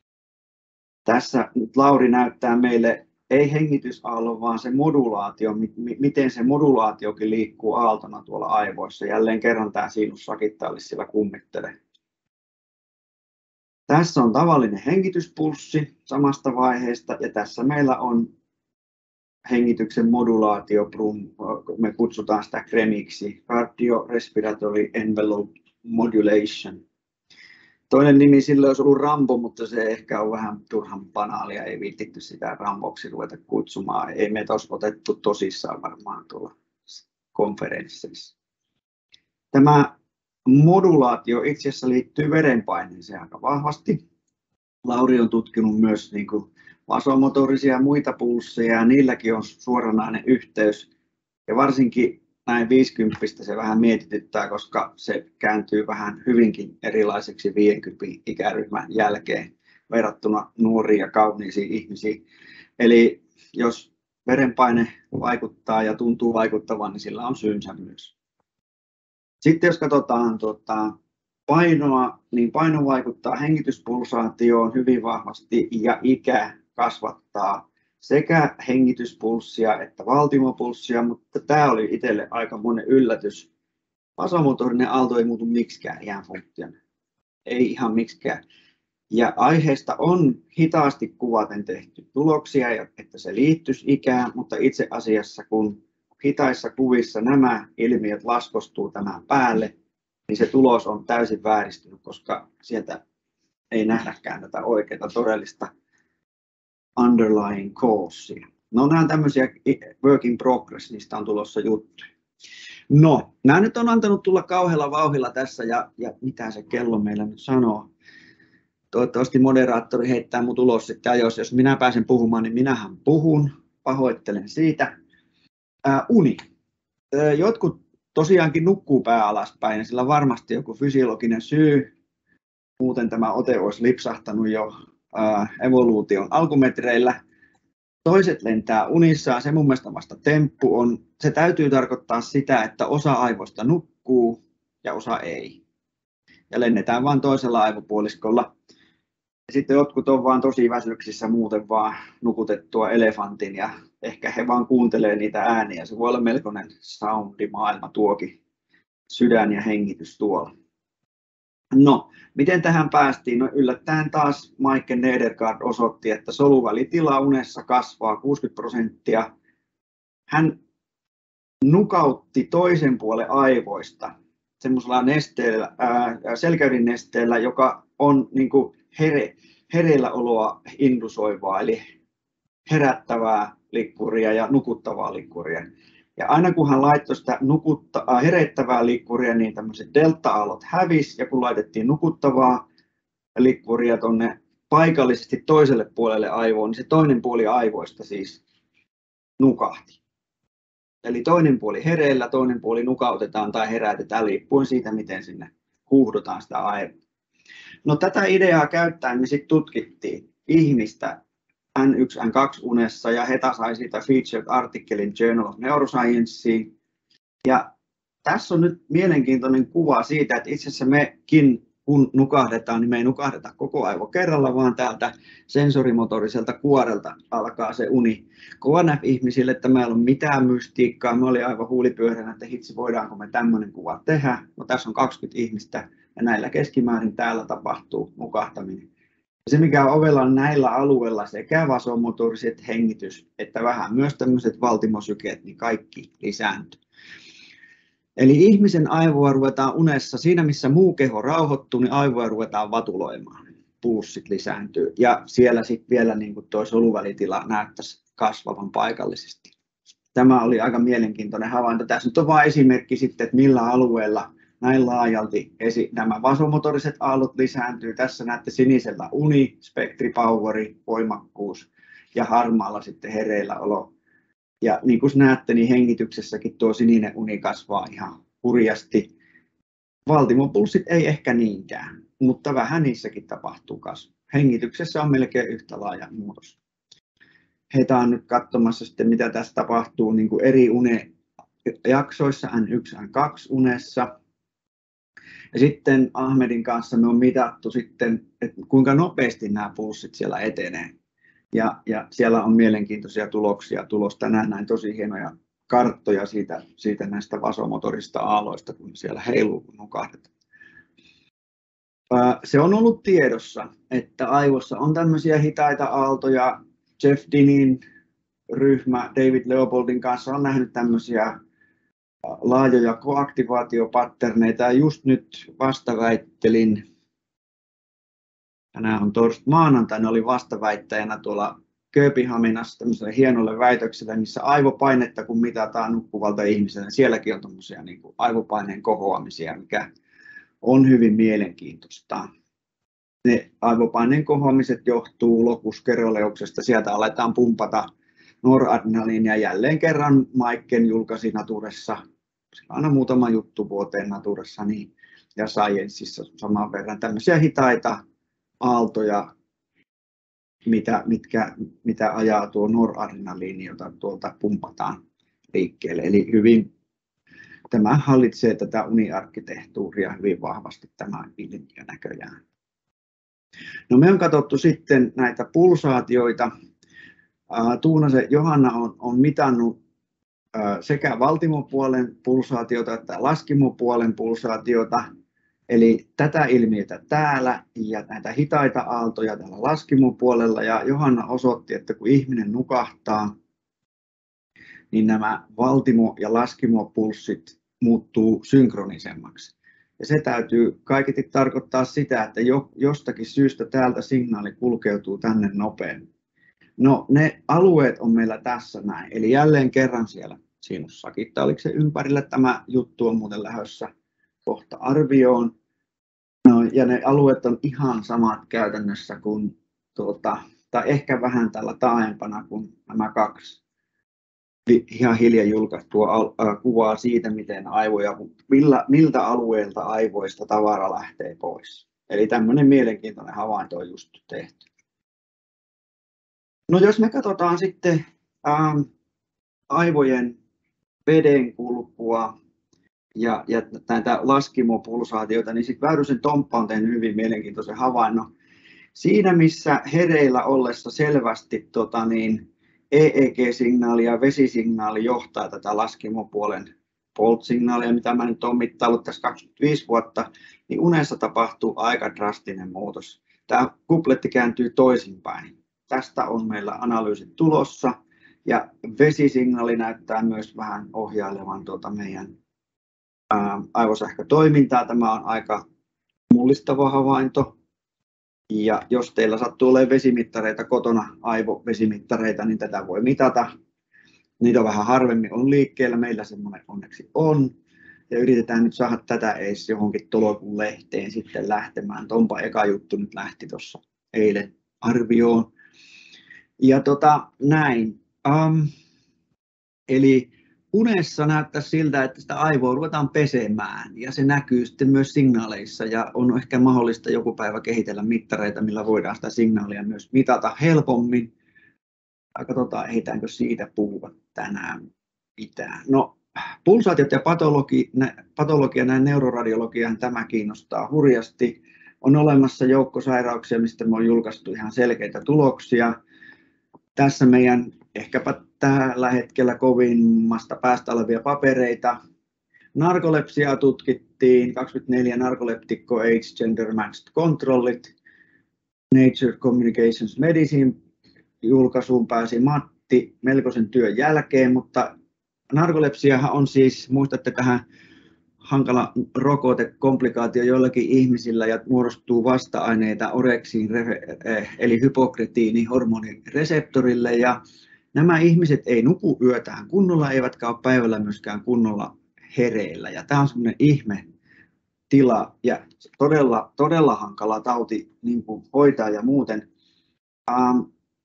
Tässä nyt Lauri näyttää meille ei hengitysaallon, vaan se modulaatio, miten se modulaatiokin liikkuu aaltona tuolla aivoissa. Jälleen kerran tämä sinussakitaalis siellä kummittelee. Tässä on tavallinen hengityspulssi samasta vaiheesta ja tässä meillä on hengityksen modulaatio, me kutsutaan sitä kremiksi, cardiorespiratory envelope modulation. Toinen nimi sille olisi ollut Rambo, mutta se ehkä on vähän turhan banaalia, ei viittitty sitä Ramboksi ruveta kutsumaan. Ei meitä olisi otettu tosissaan varmaan tuolla konferensseissa. Tämä modulaatio itse asiassa liittyy verenpaineeseen aika vahvasti. Lauri on tutkinut myös niin kuin vasomotorisia ja muita pulsseja, ja niilläkin on suoranainen yhteys. Ja varsinkin näin viisikymppistä se vähän mietityttää, koska se kääntyy vähän hyvinkin erilaiseksi viidenkymmenen ikäryhmän jälkeen verrattuna nuoriin ja kauniisiin ihmisiin. Eli jos verenpaine vaikuttaa ja tuntuu vaikuttavan, niin sillä on syynsä myös. Sitten jos katsotaan tuota, painoa, niin paino vaikuttaa hengityspulsaatioon hyvin vahvasti ja ikä kasvattaa sekä hengityspulssia että valtimopulssia, mutta tämä oli itselle aika monen yllätys. Vasomotorinen aalto ei muutu miksikään iän funktiona. Ei ihan miksikään. Ja aiheesta on hitaasti kuvaten tehty tuloksia, että se liittyisi ikään, mutta itse asiassa kun hitaissa kuvissa nämä ilmiöt laskostuu tämän päälle, niin se tulos on täysin vääristynyt, koska sieltä ei nähdäkään tätä oikeaa todellista underlying causea. No nämä on tämmöisiä work in progress, niistä on tulossa juttuja. No, nämä nyt on antanut tulla kauhealla vauhdilla tässä ja, ja mitä se kello meillä nyt sanoo. Toivottavasti moderaattori heittää mut ulos sitten ajoissa. Jos minä pääsen puhumaan, niin minähän puhun. Pahoittelen siitä. Ää, uni. Ää, jotkut tosiaankin nukkuu pää alaspäin ja sillä on varmasti joku fysiologinen syy. Muuten tämä ote olisi lipsahtanut jo ää, evoluution alkumetreillä. Toiset lentää unissaan. Se mun mielestä vasta temppu on. Se täytyy tarkoittaa sitä, että osa aivoista nukkuu ja osa ei. Ja lennetään vain toisella aivopuoliskolla. Ja sitten jotkut on vaan tosi väsyksissä muuten vaan nukutettua elefantin ja ehkä he vaan kuuntelee niitä ääniä. Se voi olla melkoinen soundimaailma tuokin, sydän ja hengitys tuolla. No, miten tähän päästiin? No yllättäen taas Mike Nedergaard osoitti, että soluvälitila unessa kasvaa kuusikymmentä prosenttia. Hän nukautti toisen puolen aivoista semmoisella nesteellä, ää, selkäydinnesteellä, joka on niin kuin here, hereilläoloa indusoivaa, eli herättävää likkuria ja nukuttavaa likkuria. Ja aina kun hän laittoi sitä nukutta, äh, herättävää likkuria, niin tämmöiset delta-aallot hävisi, ja kun laitettiin nukuttavaa likkuria tuonne paikallisesti toiselle puolelle aivoon, niin se toinen puoli aivoista siis nukahti. Eli toinen puoli hereillä, toinen puoli nukautetaan tai herätetään, riippuen siitä, miten sinne huuhdotaan sitä aivoa. No tätä ideaa käyttäen me sitten tutkittiin ihmistä N yksi N kaksi unessa, ja Heta sai siitä featured-artikkelin Journal of Neuroscienceen. Ja tässä on nyt mielenkiintoinen kuva siitä, että itse asiassa mekin, kun nukahdetaan, niin me ei nukahdeta koko aivo kerralla, vaan täältä sensorimotoriselta kuorelta alkaa se uni. K N F-ihmisille tämä ei ole mitään mystiikkaa. Me oli aivan huulipyöränä, että hitsi, voidaanko me tämmöinen kuva tehdä. No, tässä on kaksikymmentä ihmistä, ja näillä keskimäärin täällä tapahtuu nukahtaminen. Se, mikä on ovella, on näillä alueilla sekä vasomotoriset, hengitys, että vähän myös tämmöiset valtimosykeet, niin kaikki lisääntyy. Eli ihmisen aivoa ruvetaan unessa, siinä missä muu keho rauhoittuu, niin aivoa ruvetaan vatuloimaan. Pulssit lisääntyy, ja siellä sitten vielä niin kuin tuo soluvälitila näyttäisi kasvavan paikallisesti. Tämä oli aika mielenkiintoinen havainto. Tässä nyt on vain esimerkki sitten, että millä alueella näin laajalti esi- nämä vasomotoriset aallot lisääntyy. Tässä näette sinisellä uni, spektripoweri, voimakkuus, ja harmaalla sitten hereilläolo. Ja niin kuin näette, niin hengityksessäkin tuo sininen uni kasvaa ihan hurjasti. Valtimopulssit ei ehkä niinkään, mutta vähän niissäkin tapahtuu kasvu. Hengityksessä on melkein yhtä laaja muutos. Heitä on nyt katsomassa sitten, mitä tässä tapahtuu niin kuin eri unejaksoissa, N yksi N kaksi unessa. Ja sitten Ahmedin kanssa me on mitattu sitten, että kuinka nopeasti nämä pulssit siellä etenee. Ja, ja siellä on mielenkiintoisia tuloksia tulos tänään, näin tosi hienoja karttoja siitä, siitä näistä vasomotorista aalloista, kun siellä heiluu, kun nukahdetaan. Se on ollut tiedossa, että aivossa on tämmöisiä hitaita aaltoja. Jeff Dinin ryhmä David Leopoldin kanssa on nähnyt tämmöisiä laajoja koaktivaatiopatterneita, ja just nyt vastaväittelin, tänään on torst, maanantaina oli vastaväittäjänä tuolla Kööpenhaminassa tämmöiselle hienolle väitökselle, missä aivopainetta kun mitataan nukkuvalta ihmiseltä, sielläkin on tämmöisiä niin kuin aivopaineen kohoamisia, mikä on hyvin mielenkiintoista. Ne aivopaineen kohoamiset johtuu locus-coeruleuksesta, sieltä aletaan pumpata noradrenaliinia, jälleen kerran Maiken julkaisi Naturessa, aina muutama juttu vuoteen Naturessa niin, ja Scienceissa saman verran tämmöisiä hitaita aaltoja, mitä, mitkä, mitä ajaa tuo noradrenaliini, jota tuolta pumpataan liikkeelle. Eli hyvin, tämä hallitsee tätä uniarkkitehtuuria hyvin vahvasti, tämä ilmiö näköjään. No, me on katsottu sitten näitä pulsaatioita. Tuunasen Johanna on, on mitannut sekä valtimopuolen pulsaatiota että laskimopuolen pulsaatiota. Eli tätä ilmiötä täällä ja näitä hitaita aaltoja täällä laskimopuolella. Ja Johanna osoitti, että kun ihminen nukahtaa, niin nämä valtimo- ja laskimopulssit muuttuu synkronisemmaksi. Ja se täytyy kaiketi tarkoittaa sitä, että jo, jostakin syystä täältä signaali kulkeutuu tänne nopeammin. No, ne alueet on meillä tässä näin. Eli jälleen kerran siellä sinussakittaa, oliko se ympärillä, tämä juttu on muuten lähdössä kohta arvioon. No, ja ne alueet on ihan samat käytännössä kuin, tuota, tai ehkä vähän tällä taaempana kuin nämä kaksi ihan hiljan julkaistua kuvaa siitä, miten aivoja, millä, miltä alueelta aivoista tavara lähtee pois. Eli tämmöinen mielenkiintoinen havainto on just tehty. No, jos me katsotaan sitten ähm, aivojen vedenkulkua ja, ja näitä laskimopulsaatioita, niin sitten Väyrysen Tomppa on tehnyt hyvin mielenkiintoisen havainnon. Siinä, missä hereillä ollessa selvästi tota niin, E E G-signaali ja vesisignaali johtaa tätä laskimopuolen Bolt-signaalia, mitä mä nyt olen mittaillut tässä kaksikymmentäviisi vuotta, niin unessa tapahtuu aika drastinen muutos. Tämä kupletti kääntyy toisinpäin. Tästä on meillä analyysit tulossa ja vesisignaali näyttää myös vähän ohjailevan tuota meidän ää, aivosähkötoimintaa. Tämä on aika mullistava havainto. Ja jos teillä sattuu olemaan vesimittareita kotona, aivovesimittareita, niin tätä voi mitata. Niitä on vähän harvemmin on liikkeellä, meillä semmoinen onneksi on. Ja yritetään nyt saada tätä edes johonkin Tolokun lehteen sitten lähtemään. Tompa eka juttu nyt lähti tuossa eilen arvioon. Ja tota näin. Um, eli unessa näyttää siltä, että sitä aivoa ruvetaan pesemään ja se näkyy sitten myös signaaleissa ja on ehkä mahdollista joku päivä kehitellä mittareita, millä voidaan sitä signaalia myös mitata helpommin. Katsotaan, ehditäänkö siitä puhua tänään mitään. No, pulsaatiot ja patologi, patologia, näin neuroradiologiaan tämä kiinnostaa hurjasti. On olemassa joukko sairauksia, mistä me on julkaistu ihan selkeitä tuloksia. Tässä meidän ehkäpä tällä hetkellä kovimmasta päästä olevia papereita. Narkolepsiaa tutkittiin, kaksikymmentäneljä narkoleptikko age gender matched controllit. Nature Communications Medicine julkaisuun pääsi Matti melkoisen työn jälkeen, mutta narkolepsiahan on siis, muistatte tähän hankala rokotekomplikaatio joillakin ihmisillä ja muodostuu vasta-aineita oreksiin eli hypokretiinihormonireseptorille ja nämä ihmiset ei nuku yötään kunnolla eivätkä ole päivällä myöskään kunnolla hereillä ja tämä on semmoinen ihme tila ja todella, todella hankala tauti niin kuin hoitaa ja muuten. Ähm,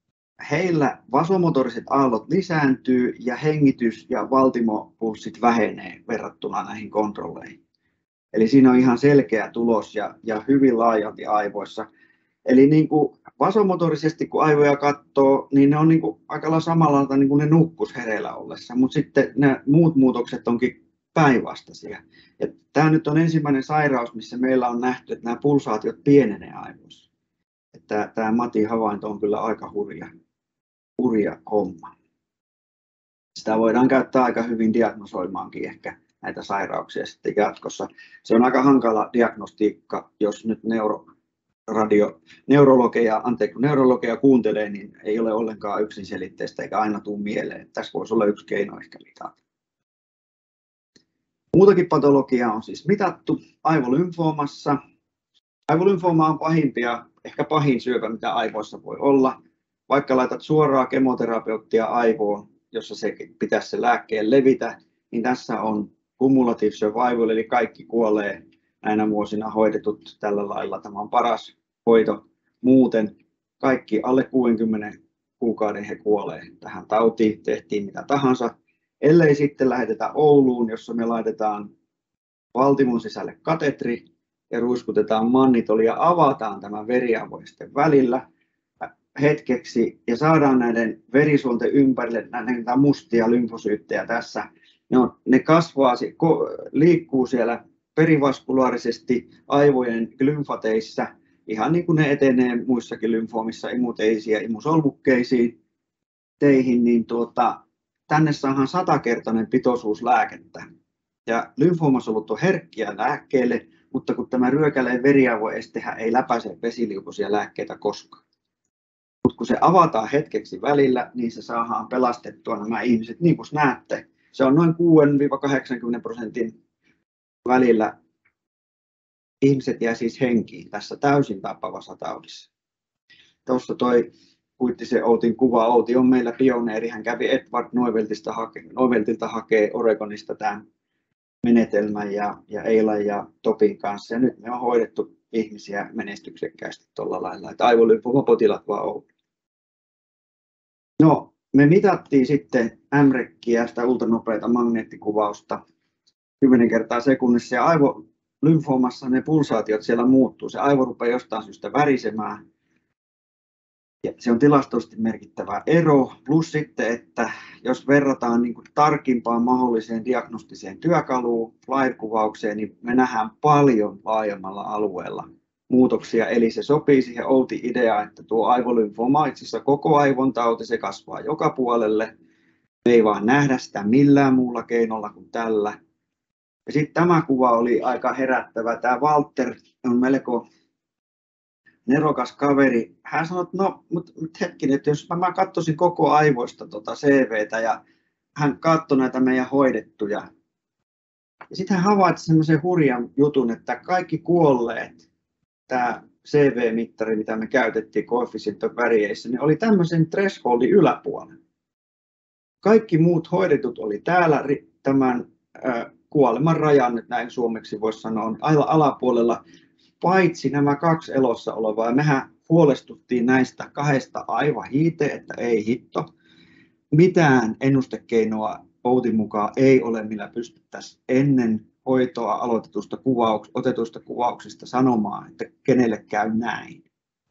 heillä vasomotoriset aallot lisääntyy ja hengitys- ja valtimopulssit vähenee verrattuna näihin kontrolleihin. Eli siinä on ihan selkeä tulos ja, ja hyvin laajalti aivoissa. Eli niin kuin vasomotorisesti kun aivoja katsoo, niin ne on niin kuin aika lailla samalla niin kuin ne nukkus hereillä ollessa, mutta sitten ne muut muutokset onkin päinvastaisia. Ja tämä nyt on ensimmäinen sairaus, missä meillä on nähty, että nämä pulsaatiot pienenee aivoissa. Että tämä Matin havainto on kyllä aika hurja, hurja homma. Sitä voidaan käyttää aika hyvin diagnosoimaankin ehkä näitä sairauksia sitten jatkossa. Se on aika hankala diagnostiikka, jos nyt neuroradio, neurologeja, anteeksi, kun neurologeja kuuntelee, niin ei ole ollenkaan yksiselitteistä eikä aina tule mieleen. Tässä voisi olla yksi keino ehkä mitata. Muutakin patologiaa on siis mitattu aivolymfoomassa. Aivolymfooma on pahimpia, ehkä pahin syöpä, mitä aivoissa voi olla. Vaikka laitat suoraa kemoterapeuttia aivoon, jossa se pitäisi se lääkkeen levitä, niin tässä on cumulative survival, eli kaikki kuolee näinä vuosina hoidetut tällä lailla. Tämä on paras hoito. Muuten kaikki alle kuudenkymmenen kuukauden he kuolee tähän tautiin, tehtiin mitä tahansa. Ellei sitten lähetetä Ouluun, jossa me laitetaan valtimon sisälle katetri ja ruiskutetaan mannitoli ja avataan tämän veriavoisten välillä hetkeksi ja saadaan näiden verisuonten ympärille näitä mustia lymfosyyttejä tässä. Ne, on, ne kasvaa, liikkuu siellä perivaskulaarisesti aivojen lymfateissa, ihan niin kuin ne etenee muissakin lymfoomissa imuteisiin ja imusolmukkeisiin teihin, niin tuota, tänne saadaan satakertainen pitoisuus lääkettä. Ja lymfoomasolut on herkkiä lääkkeelle, mutta kun tämä ryökäleen veriavoestehän ei läpäise vesiliukoisia lääkkeitä koskaan. Mutta kun se avataan hetkeksi välillä, niin se saadaan pelastettua nämä ihmiset, niin kuin näette. Se on noin kuudesta kahdeksankymmeneen prosentin välillä. Ihmiset jää siis henkiin tässä täysin tappavassa taudissa. Tuossa toi Kuittisen Outin kuva. Outi on meillä pioneeri. Hän kävi Edward Neuveltilta hake, Neuveltilta hakee Oregonista tämän menetelmän ja, ja Eilan ja Topin kanssa. Ja nyt me on hoidettu ihmisiä menestyksekkäästi tuolla lailla, että aivolymfomapotilaat vaan on. No, me mitattiin sitten M R E C:iä, sitä ultranopeata magneettikuvausta kymmenen kertaa sekunnissa ja aivolymfoomassa ne pulsaatiot siellä muuttuu. Se aivo rupeaa jostain syystä värisemään. Ja se on tilastollisesti merkittävä ero, plus sitten, että jos verrataan niin kuin tarkimpaan mahdolliseen diagnostiseen työkaluun, FLIRE-kuvaukseen, niin me nähdään paljon laajemmalla alueella muutoksia, eli se sopii siihen Outi-ideaan, että tuo aivolymfoma itse asiassa koko aivon tauti, se kasvaa joka puolelle. Me ei vaan nähdä sitä millään muulla keinolla kuin tällä. Ja sitten tämä kuva oli aika herättävä. Tämä Walter on melko nerokas kaveri. Hän sanoi, että no, mutta mut hetkinen, että jos mä katsoisin koko aivoista tuota C V:tä ja hän katsoi näitä meidän hoidettuja. Ja sitten hän havaitsi semmoisen hurjan jutun, että kaikki kuolleet, tämä C V-mittari, mitä me käytettiin coefficient of variation, niin oli tämmöisen thresholdin yläpuolella. Kaikki muut hoidetut oli täällä tämän äh, kuoleman rajan, nyt näin suomeksi voisi sanoa, alapuolella, paitsi nämä kaksi elossa olevaa. Ja mehän huolestuttiin näistä kahdesta aivan hiiteen, että ei hitto. Mitään ennustekeinoa Outin mukaan ei ole, millä pystyttäisiin ennen hoitoa aloitetusta kuvauks, otetusta kuvauksista sanomaan, että kenelle käy näin.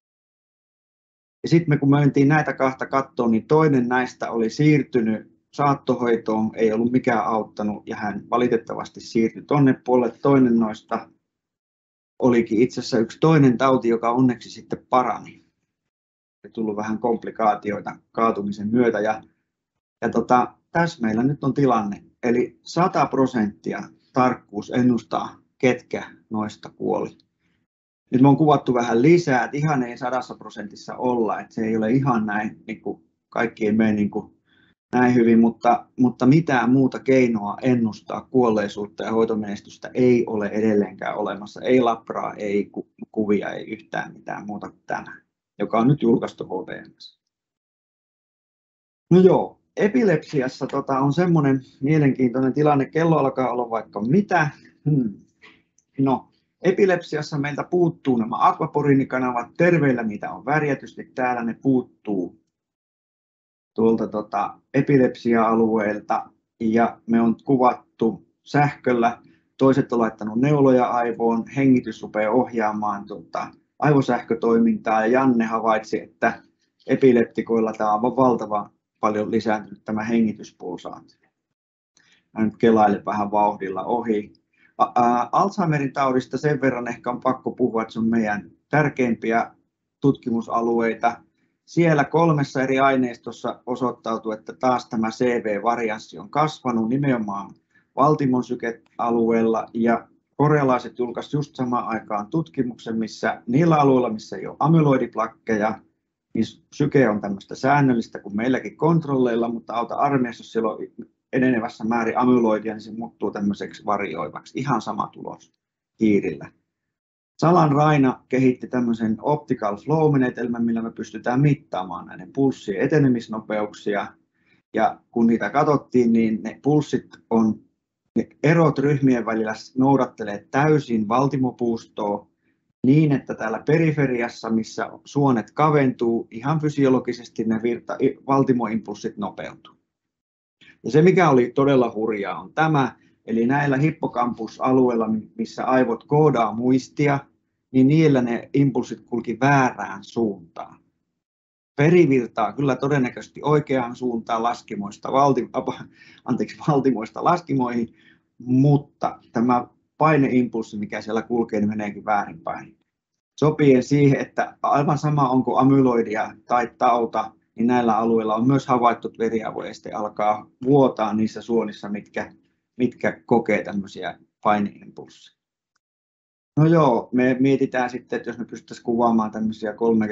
Ja sitten me kun me mentiin näitä kahta kattoon, niin toinen näistä oli siirtynyt saattohoitoon, ei ollut mikään auttanut ja hän valitettavasti siirtyi tonne puolelle. Toinen noista olikin itse asiassa yksi toinen tauti, joka onneksi sitten parani. Oli tullut vähän komplikaatioita kaatumisen myötä ja, ja tota, tässä meillä nyt on tilanne. Eli sata prosenttia tarkkuus ennustaa, ketkä noista kuoli. Nyt me on kuvattu vähän lisää, että ihan ei sadassa prosentissa olla, että se ei ole ihan näin, niin kuin kaikki ei mene niin kuin näin hyvin, mutta, mutta mitään muuta keinoa ennustaa kuolleisuutta ja hoitomenestystä ei ole edelleenkään olemassa. Ei labraa, ei ku, kuvia, ei yhtään mitään muuta kuin tämä, joka on nyt julkaistu H T M S. No joo, epilepsiassa tota, on semmoinen mielenkiintoinen tilanne, kello alkaa olla vaikka mitä. Hmm. No, epilepsiassa meiltä puuttuu nämä aquaporinekanavat, terveillä niitä on värjätysti, täällä ne puuttuu tuolta tota, epilepsia-alueelta ja me on kuvattu sähköllä, toiset on laittanut neuloja aivoon, hengitys rupeaa ohjaamaan tota, aivosähkötoimintaa ja Janne havaitsi, että epileptikoilla tämä on valtavan paljon lisääntynyt tämä hengityspulsaatio. Mä nyt kelailen vähän vauhdilla ohi. Alzheimerin taudista sen verran ehkä on pakko puhua, että se on meidän tärkeimpiä tutkimusalueita. Siellä kolmessa eri aineistossa osoittautui, että taas tämä C V-varianssi on kasvanut nimenomaan Baltimon sykealueella ja korealaiset julkaisivat just samaan aikaan tutkimuksen, missä niillä alueilla, missä ei ole amyloidiplakkeja, niin syke on tämmöistä säännöllistä kuin meilläkin kontrolleilla, mutta auta armeijassa, jos siellä on enenevässä määrin amyloidia, niin se muuttuu tämmöiseksi varioivaksi. Ihan sama tulos hiirillä. Salan Raina kehitti tämmöisen optical flow-menetelmän, millä me pystytään mittaamaan näiden pulssien etenemisnopeuksia. Ja kun niitä katsottiin, niin ne pulssit on, ne erot ryhmien välillä noudattelee täysin valtimopuustoa niin, että täällä periferiassa, missä suonet kaventuu, ihan fysiologisesti ne virta, valtimoimpulssit nopeutuu. Ja se, mikä oli todella hurjaa, on tämä, eli näillä hippokampusalueilla, missä aivot koodaa muistia, niin niillä ne impulssit kulki väärään suuntaan. Perivirtaa kyllä todennäköisesti oikeaan suuntaan laskimoista, valti, anteeksi, valtimoista laskimoihin, mutta tämä paineimpulssi, mikä siellä kulkee, niin meneekin väärinpäin. Sopien siihen, että aivan sama onko amyloidia tai tauta, niin näillä alueilla on myös havaittu, että veriaivoeste alkaa vuotaa niissä suonissa, mitkä, mitkä kokee tämmöisiä paineimpulsseja. No joo, me mietitään sitten, että jos me pystyttäisiin kuvaamaan tämmöisiä kolme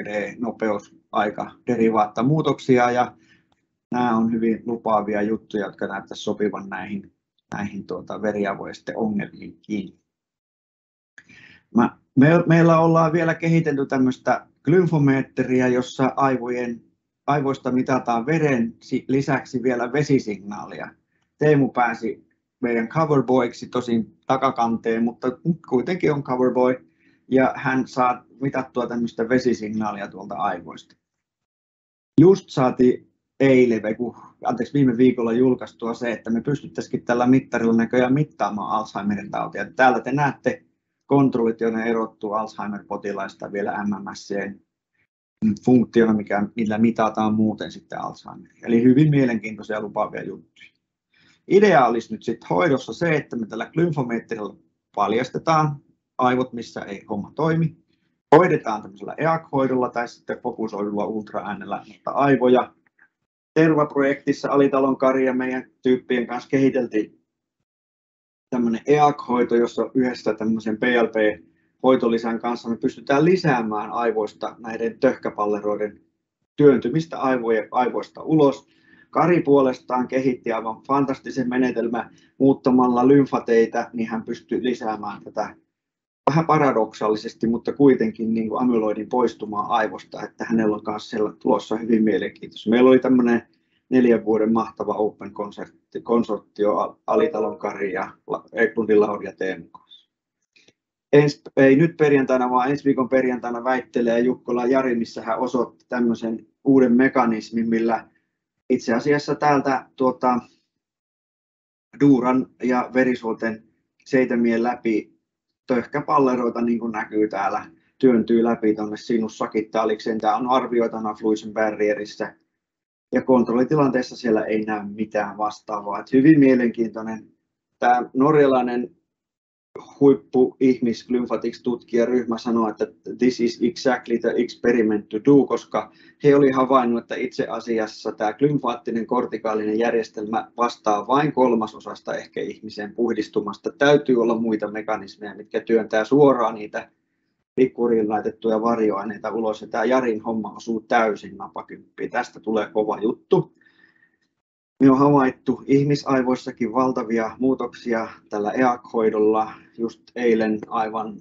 D-nopeusaikaderivaattamuutoksia, ja nämä on hyvin lupaavia juttuja, jotka näyttäisi sopivan näihin, näihin tuota, veriaivoiste-ongelmiinkin. Mä, me, meillä ollaan vielä kehitelty tämmöistä glymfomeetteriä, jossa aivojen, aivoista mitataan veren lisäksi vielä vesisignaalia. Teemu pääsi meidän coverboyksi, tosin takakanteen, mutta kuitenkin on coverboy, ja hän saa mitattua tämmöistä vesisignaalia tuolta aivoista. Just saatiin eilen, anteeksi viime viikolla julkaistua se, että me pystyttäisiin tällä mittarilla näköjään mittaamaan Alzheimerin tautia. Täällä te näette kontrollit, joiden erottuu Alzheimer-potilaista vielä M M S:n funktiona, mikä, millä mitataan muuten sitten Alzheimer. Eli hyvin mielenkiintoisia ja lupaavia juttuja. Idea olisi nyt sitten hoidossa se, että me tällä glymfomeetterillä paljastetaan aivot, missä ei homma toimi. hoidetaan tämmöisellä E A C-hoidolla tai sitten fokusoidulla ultraäänellä aivoja. Terva-projektissa Alitalon Kari ja meidän tyyppien kanssa kehiteltiin tämmöinen E A C-hoito, jossa yhdessä tämmöisen P L P-hoitolisän kanssa me pystytään lisäämään aivoista näiden töhkäpalleroiden työntymistä aivoista ulos. Kari puolestaan kehitti aivan fantastisen menetelmän muuttamalla lymfateitä, niin hän pystyi lisäämään tätä vähän paradoksaalisesti, mutta kuitenkin niin kuin amyloidin poistumaan aivosta, että hänellä on myös siellä tulossa hyvin mielenkiintoista. Meillä oli tämmöinen neljän vuoden mahtava Open konsortio Alitalon Kari ja Eklundin Lauri ja Teemu kanssa. Ens, ei nyt perjantaina, vaan ensi viikon perjantaina väittelee Jukkola Jari, missä hän osoitti tämmöisen uuden mekanismin, millä itse asiassa täältä tuota, duuran ja verisuoten seitämien läpi töhkäpalleroita, niin kuin näkyy täällä, työntyy läpi tuonne sinus sakittaalikseen. Tämä on arvioitana Fluisen barrierissä ja kontrollitilanteessa siellä ei näy mitään vastaavaa. Että hyvin mielenkiintoinen. Tämä norjalainen huippu ihmis lymphatics tutkijaryhmä sanoi, että this is exactly the experiment to do, koska he olivat havainneet, että itse asiassa tämä glymfaattinen kortikaalinen järjestelmä vastaa vain kolmasosasta ehkä ihmisen puhdistumasta. Täytyy olla muita mekanismeja, mitkä työntää suoraan niitä pikkuriin laitettuja varjoaineita ulos. Ja tämä Jarin homma osuu täysin napakymppiin. Tästä tulee kova juttu. Me on havaittu ihmisaivoissakin valtavia muutoksia tällä E A C-hoidolla. Just eilen aivan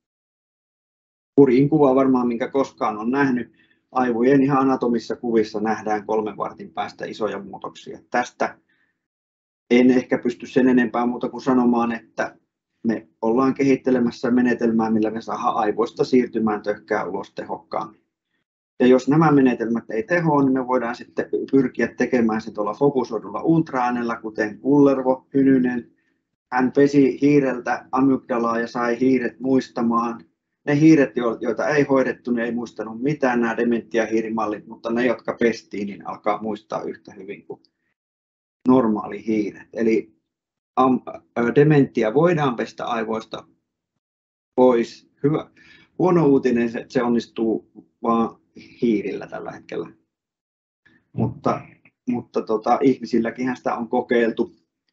hurjin kuva varmaan, minkä koskaan on nähnyt. Aivojen ihan anatomissa kuvissa nähdään kolmen vartin päästä isoja muutoksia. Tästä en ehkä pysty sen enempää muuta kuin sanomaan, että me ollaan kehittelemässä menetelmää, millä me saadaan aivoista siirtymään töhkää ulos tehokkaammin. Ja jos nämä menetelmät ei tehoa, niin me voidaan sitten pyrkiä tekemään se tuolla fokusoidulla ultraäänellä, kuten Kullervo Hynynen. Hän pesi hiireltä amygdalaa ja sai hiiret muistamaan. Ne hiiret, joita ei hoidettu, ne ei muistanut mitään, nämä dementiahiirimallit, mutta ne, jotka pestiin, niin alkaa muistaa yhtä hyvin kuin normaali hiiret. Eli dementia voidaan pestä aivoista pois. Hyvä. Huono uutinen, että se onnistuu vaan hiirillä tällä hetkellä, mutta, mutta tota, ihmisilläkin sitä on kokeiltu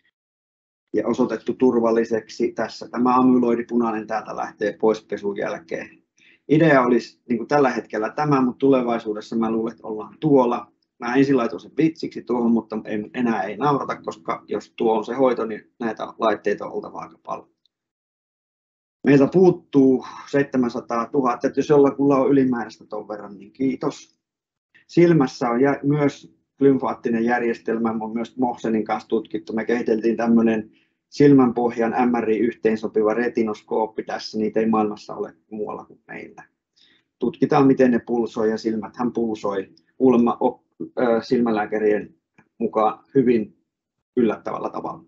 ja osoitettu turvalliseksi. Tässä tämä amyloidi punainen täältä lähtee pois pesun jälkeen. Idea olisi niin kuin tällä hetkellä tämä, mutta tulevaisuudessa mä luulen, että ollaan tuolla. Mä ensin laitoin sen vitsiksi tuohon, mutta enää ei naurata, koska jos tuo on se hoito, niin näitä laitteita on oltava aika paljon. Meiltä puuttuu seitsemänsataatuhatta, että jos jollakulla on ylimääräistä tuon verran, niin kiitos. Silmässä on myös lymfaattinen järjestelmä, on myös Mohsenin kanssa tutkittu. Me kehiteltiin tämmöinen silmänpohjan M R I-yhteensopiva retinoskooppi tässä, niitä ei maailmassa ole muualla kuin meillä. Tutkitaan, miten ne pulsoi ja silmäthän pulsoi kuulemma silmälääkärien mukaan hyvin yllättävällä tavalla.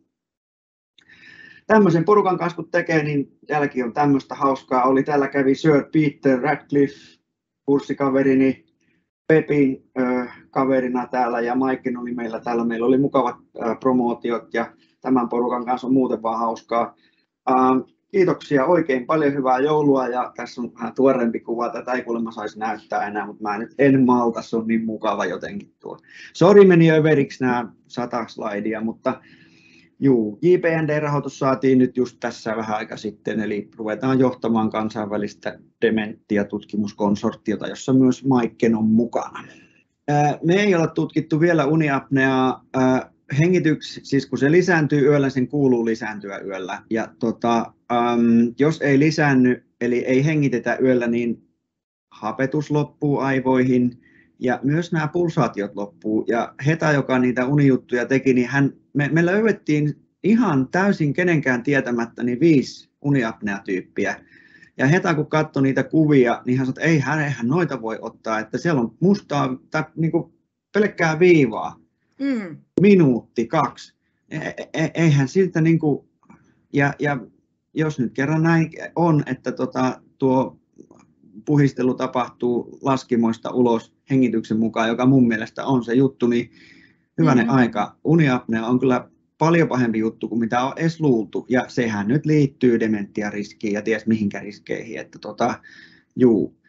Tämmöisen porukan kanssa kun tekee, niin täälläkin on tämmöistä hauskaa. Oli täällä kävi Sir Peter Radcliffe, kurssikaverini, Pepin äh, kaverina täällä ja Maiken oli meillä täällä. Meillä oli mukavat äh, promootiot ja tämän porukan kanssa on muuten vaan hauskaa. Äh, kiitoksia oikein paljon, hyvää joulua ja tässä on vähän tuoreempi kuva. Tätä ei kuulemma saisi näyttää enää, mutta mä nyt en malta, se on niin mukava jotenkin tuo. Sori meni överiksi nämä sata slaidia, mutta juu, J P N D-rahoitus saatiin nyt just tässä vähän aika sitten, eli ruvetaan johtamaan kansainvälistä dementiatutkimuskonsortiota, jossa myös Maiken on mukana. Me ei olla tutkittu vielä uniapneaa. Hengityksi, siis kun se lisääntyy yöllä, sen kuuluu lisääntyä yöllä. Ja tota, äm, jos ei lisäänny, eli ei hengitetä yöllä, niin hapetus loppuu aivoihin ja myös nämä pulsaatiot loppuu. Ja Heta, joka niitä unijuttuja teki, niin hän, me, me löydettiin ihan täysin kenenkään tietämättä niin viisi uniapnea-tyyppiä. Ja Heta, kun katsoi niitä kuvia, niin hän sanoi, että ei hän, eihän noita voi ottaa, että siellä on mustaa tai niin kuin pelkkää viivaa. Mm. Minuutti, kaksi. E- e- eihän siltä niin kuin, ja, ja jos nyt kerran näin on, että tota, tuo puhistelu tapahtuu laskimoista ulos hengityksen mukaan, joka mun mielestä on se juttu, niin hyvänen mm-hmm. aika. Uniapnea on kyllä paljon pahempi juttu kuin mitä on edes luultu, ja sehän nyt liittyy dementiariskiin ja ties mihinkä riskeihin, että tota, juu.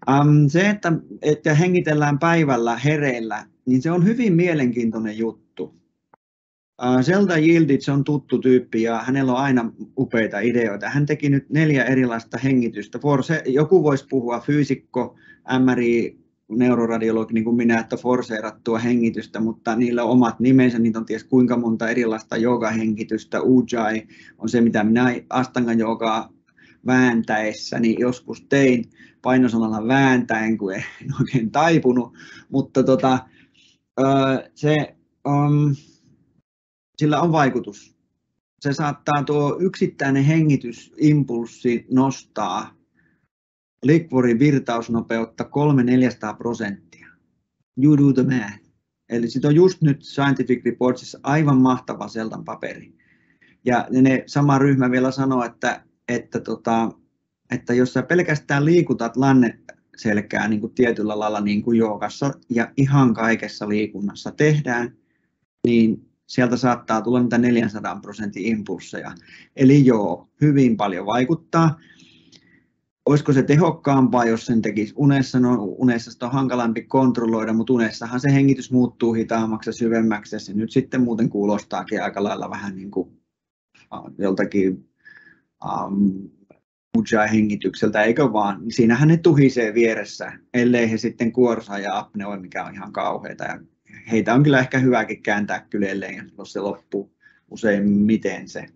Um, se, että, että hengitellään päivällä hereillä, niin se on hyvin mielenkiintoinen juttu. Uh, Zelda Yildiz on tuttu tyyppi ja hänellä on aina upeita ideoita. Hän teki nyt neljä erilaista hengitystä. Forse, joku voisi puhua fyysikko, M R I, neuroradiologi, niin kuin minä, että forseerattua hengitystä, mutta niillä on omat nimensä. Niitä on ties kuinka monta erilaista joogahengitystä. Ujjayi on se, mitä minä Astanga-joogaa vääntäessäni joskus tein. Painosanalla vääntäen, kun en oikein taipunut. Mutta tota, uh, se... Um, Sillä on vaikutus. Se saattaa tuo yksittäinen hengitysimpulssi nostaa likvorin virtausnopeutta kolme neljäsataa prosenttia. You do the math. Eli sit on just nyt Scientific Reportsissa aivan mahtava Zeldan paperi. Ja ne sama ryhmä vielä sanoo, että, että, tota, että jos sä pelkästään liikutat lanneselkää niin kuin tietyllä lailla niin kuin joogassa ja ihan kaikessa liikunnassa tehdään, niin sieltä saattaa tulla niitä neljänsadan prosentin impulsseja. Eli joo, hyvin paljon vaikuttaa. Olisiko se tehokkaampaa, jos sen tekisi unessa? No, unessa sitä on hankalampi kontrolloida, mutta unessahan se hengitys muuttuu hitaammaksi ja syvemmäksi. Ja se nyt sitten muuten kuulostaakin aika lailla vähän niin kuin joltakin um, Ujjayi-hengitykseltä, eikö vaan? Siinähän ne tuhisee vieressä, ellei he sitten kuorsaa ja apneoi, mikä on ihan kauheata. Ja heitä on kyllä ehkä hyväkin kääntää kylelleen, jos se loppuu useimmiten se.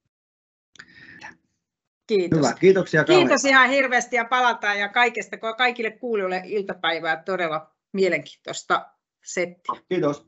Kiitos. Hyvä, kiitoksia kauheasti. Kiitos ihan hirveästi ja palataan ja kaikesta, kaikille kuulijoille iltapäivää todella mielenkiintoista settiä. Kiitos.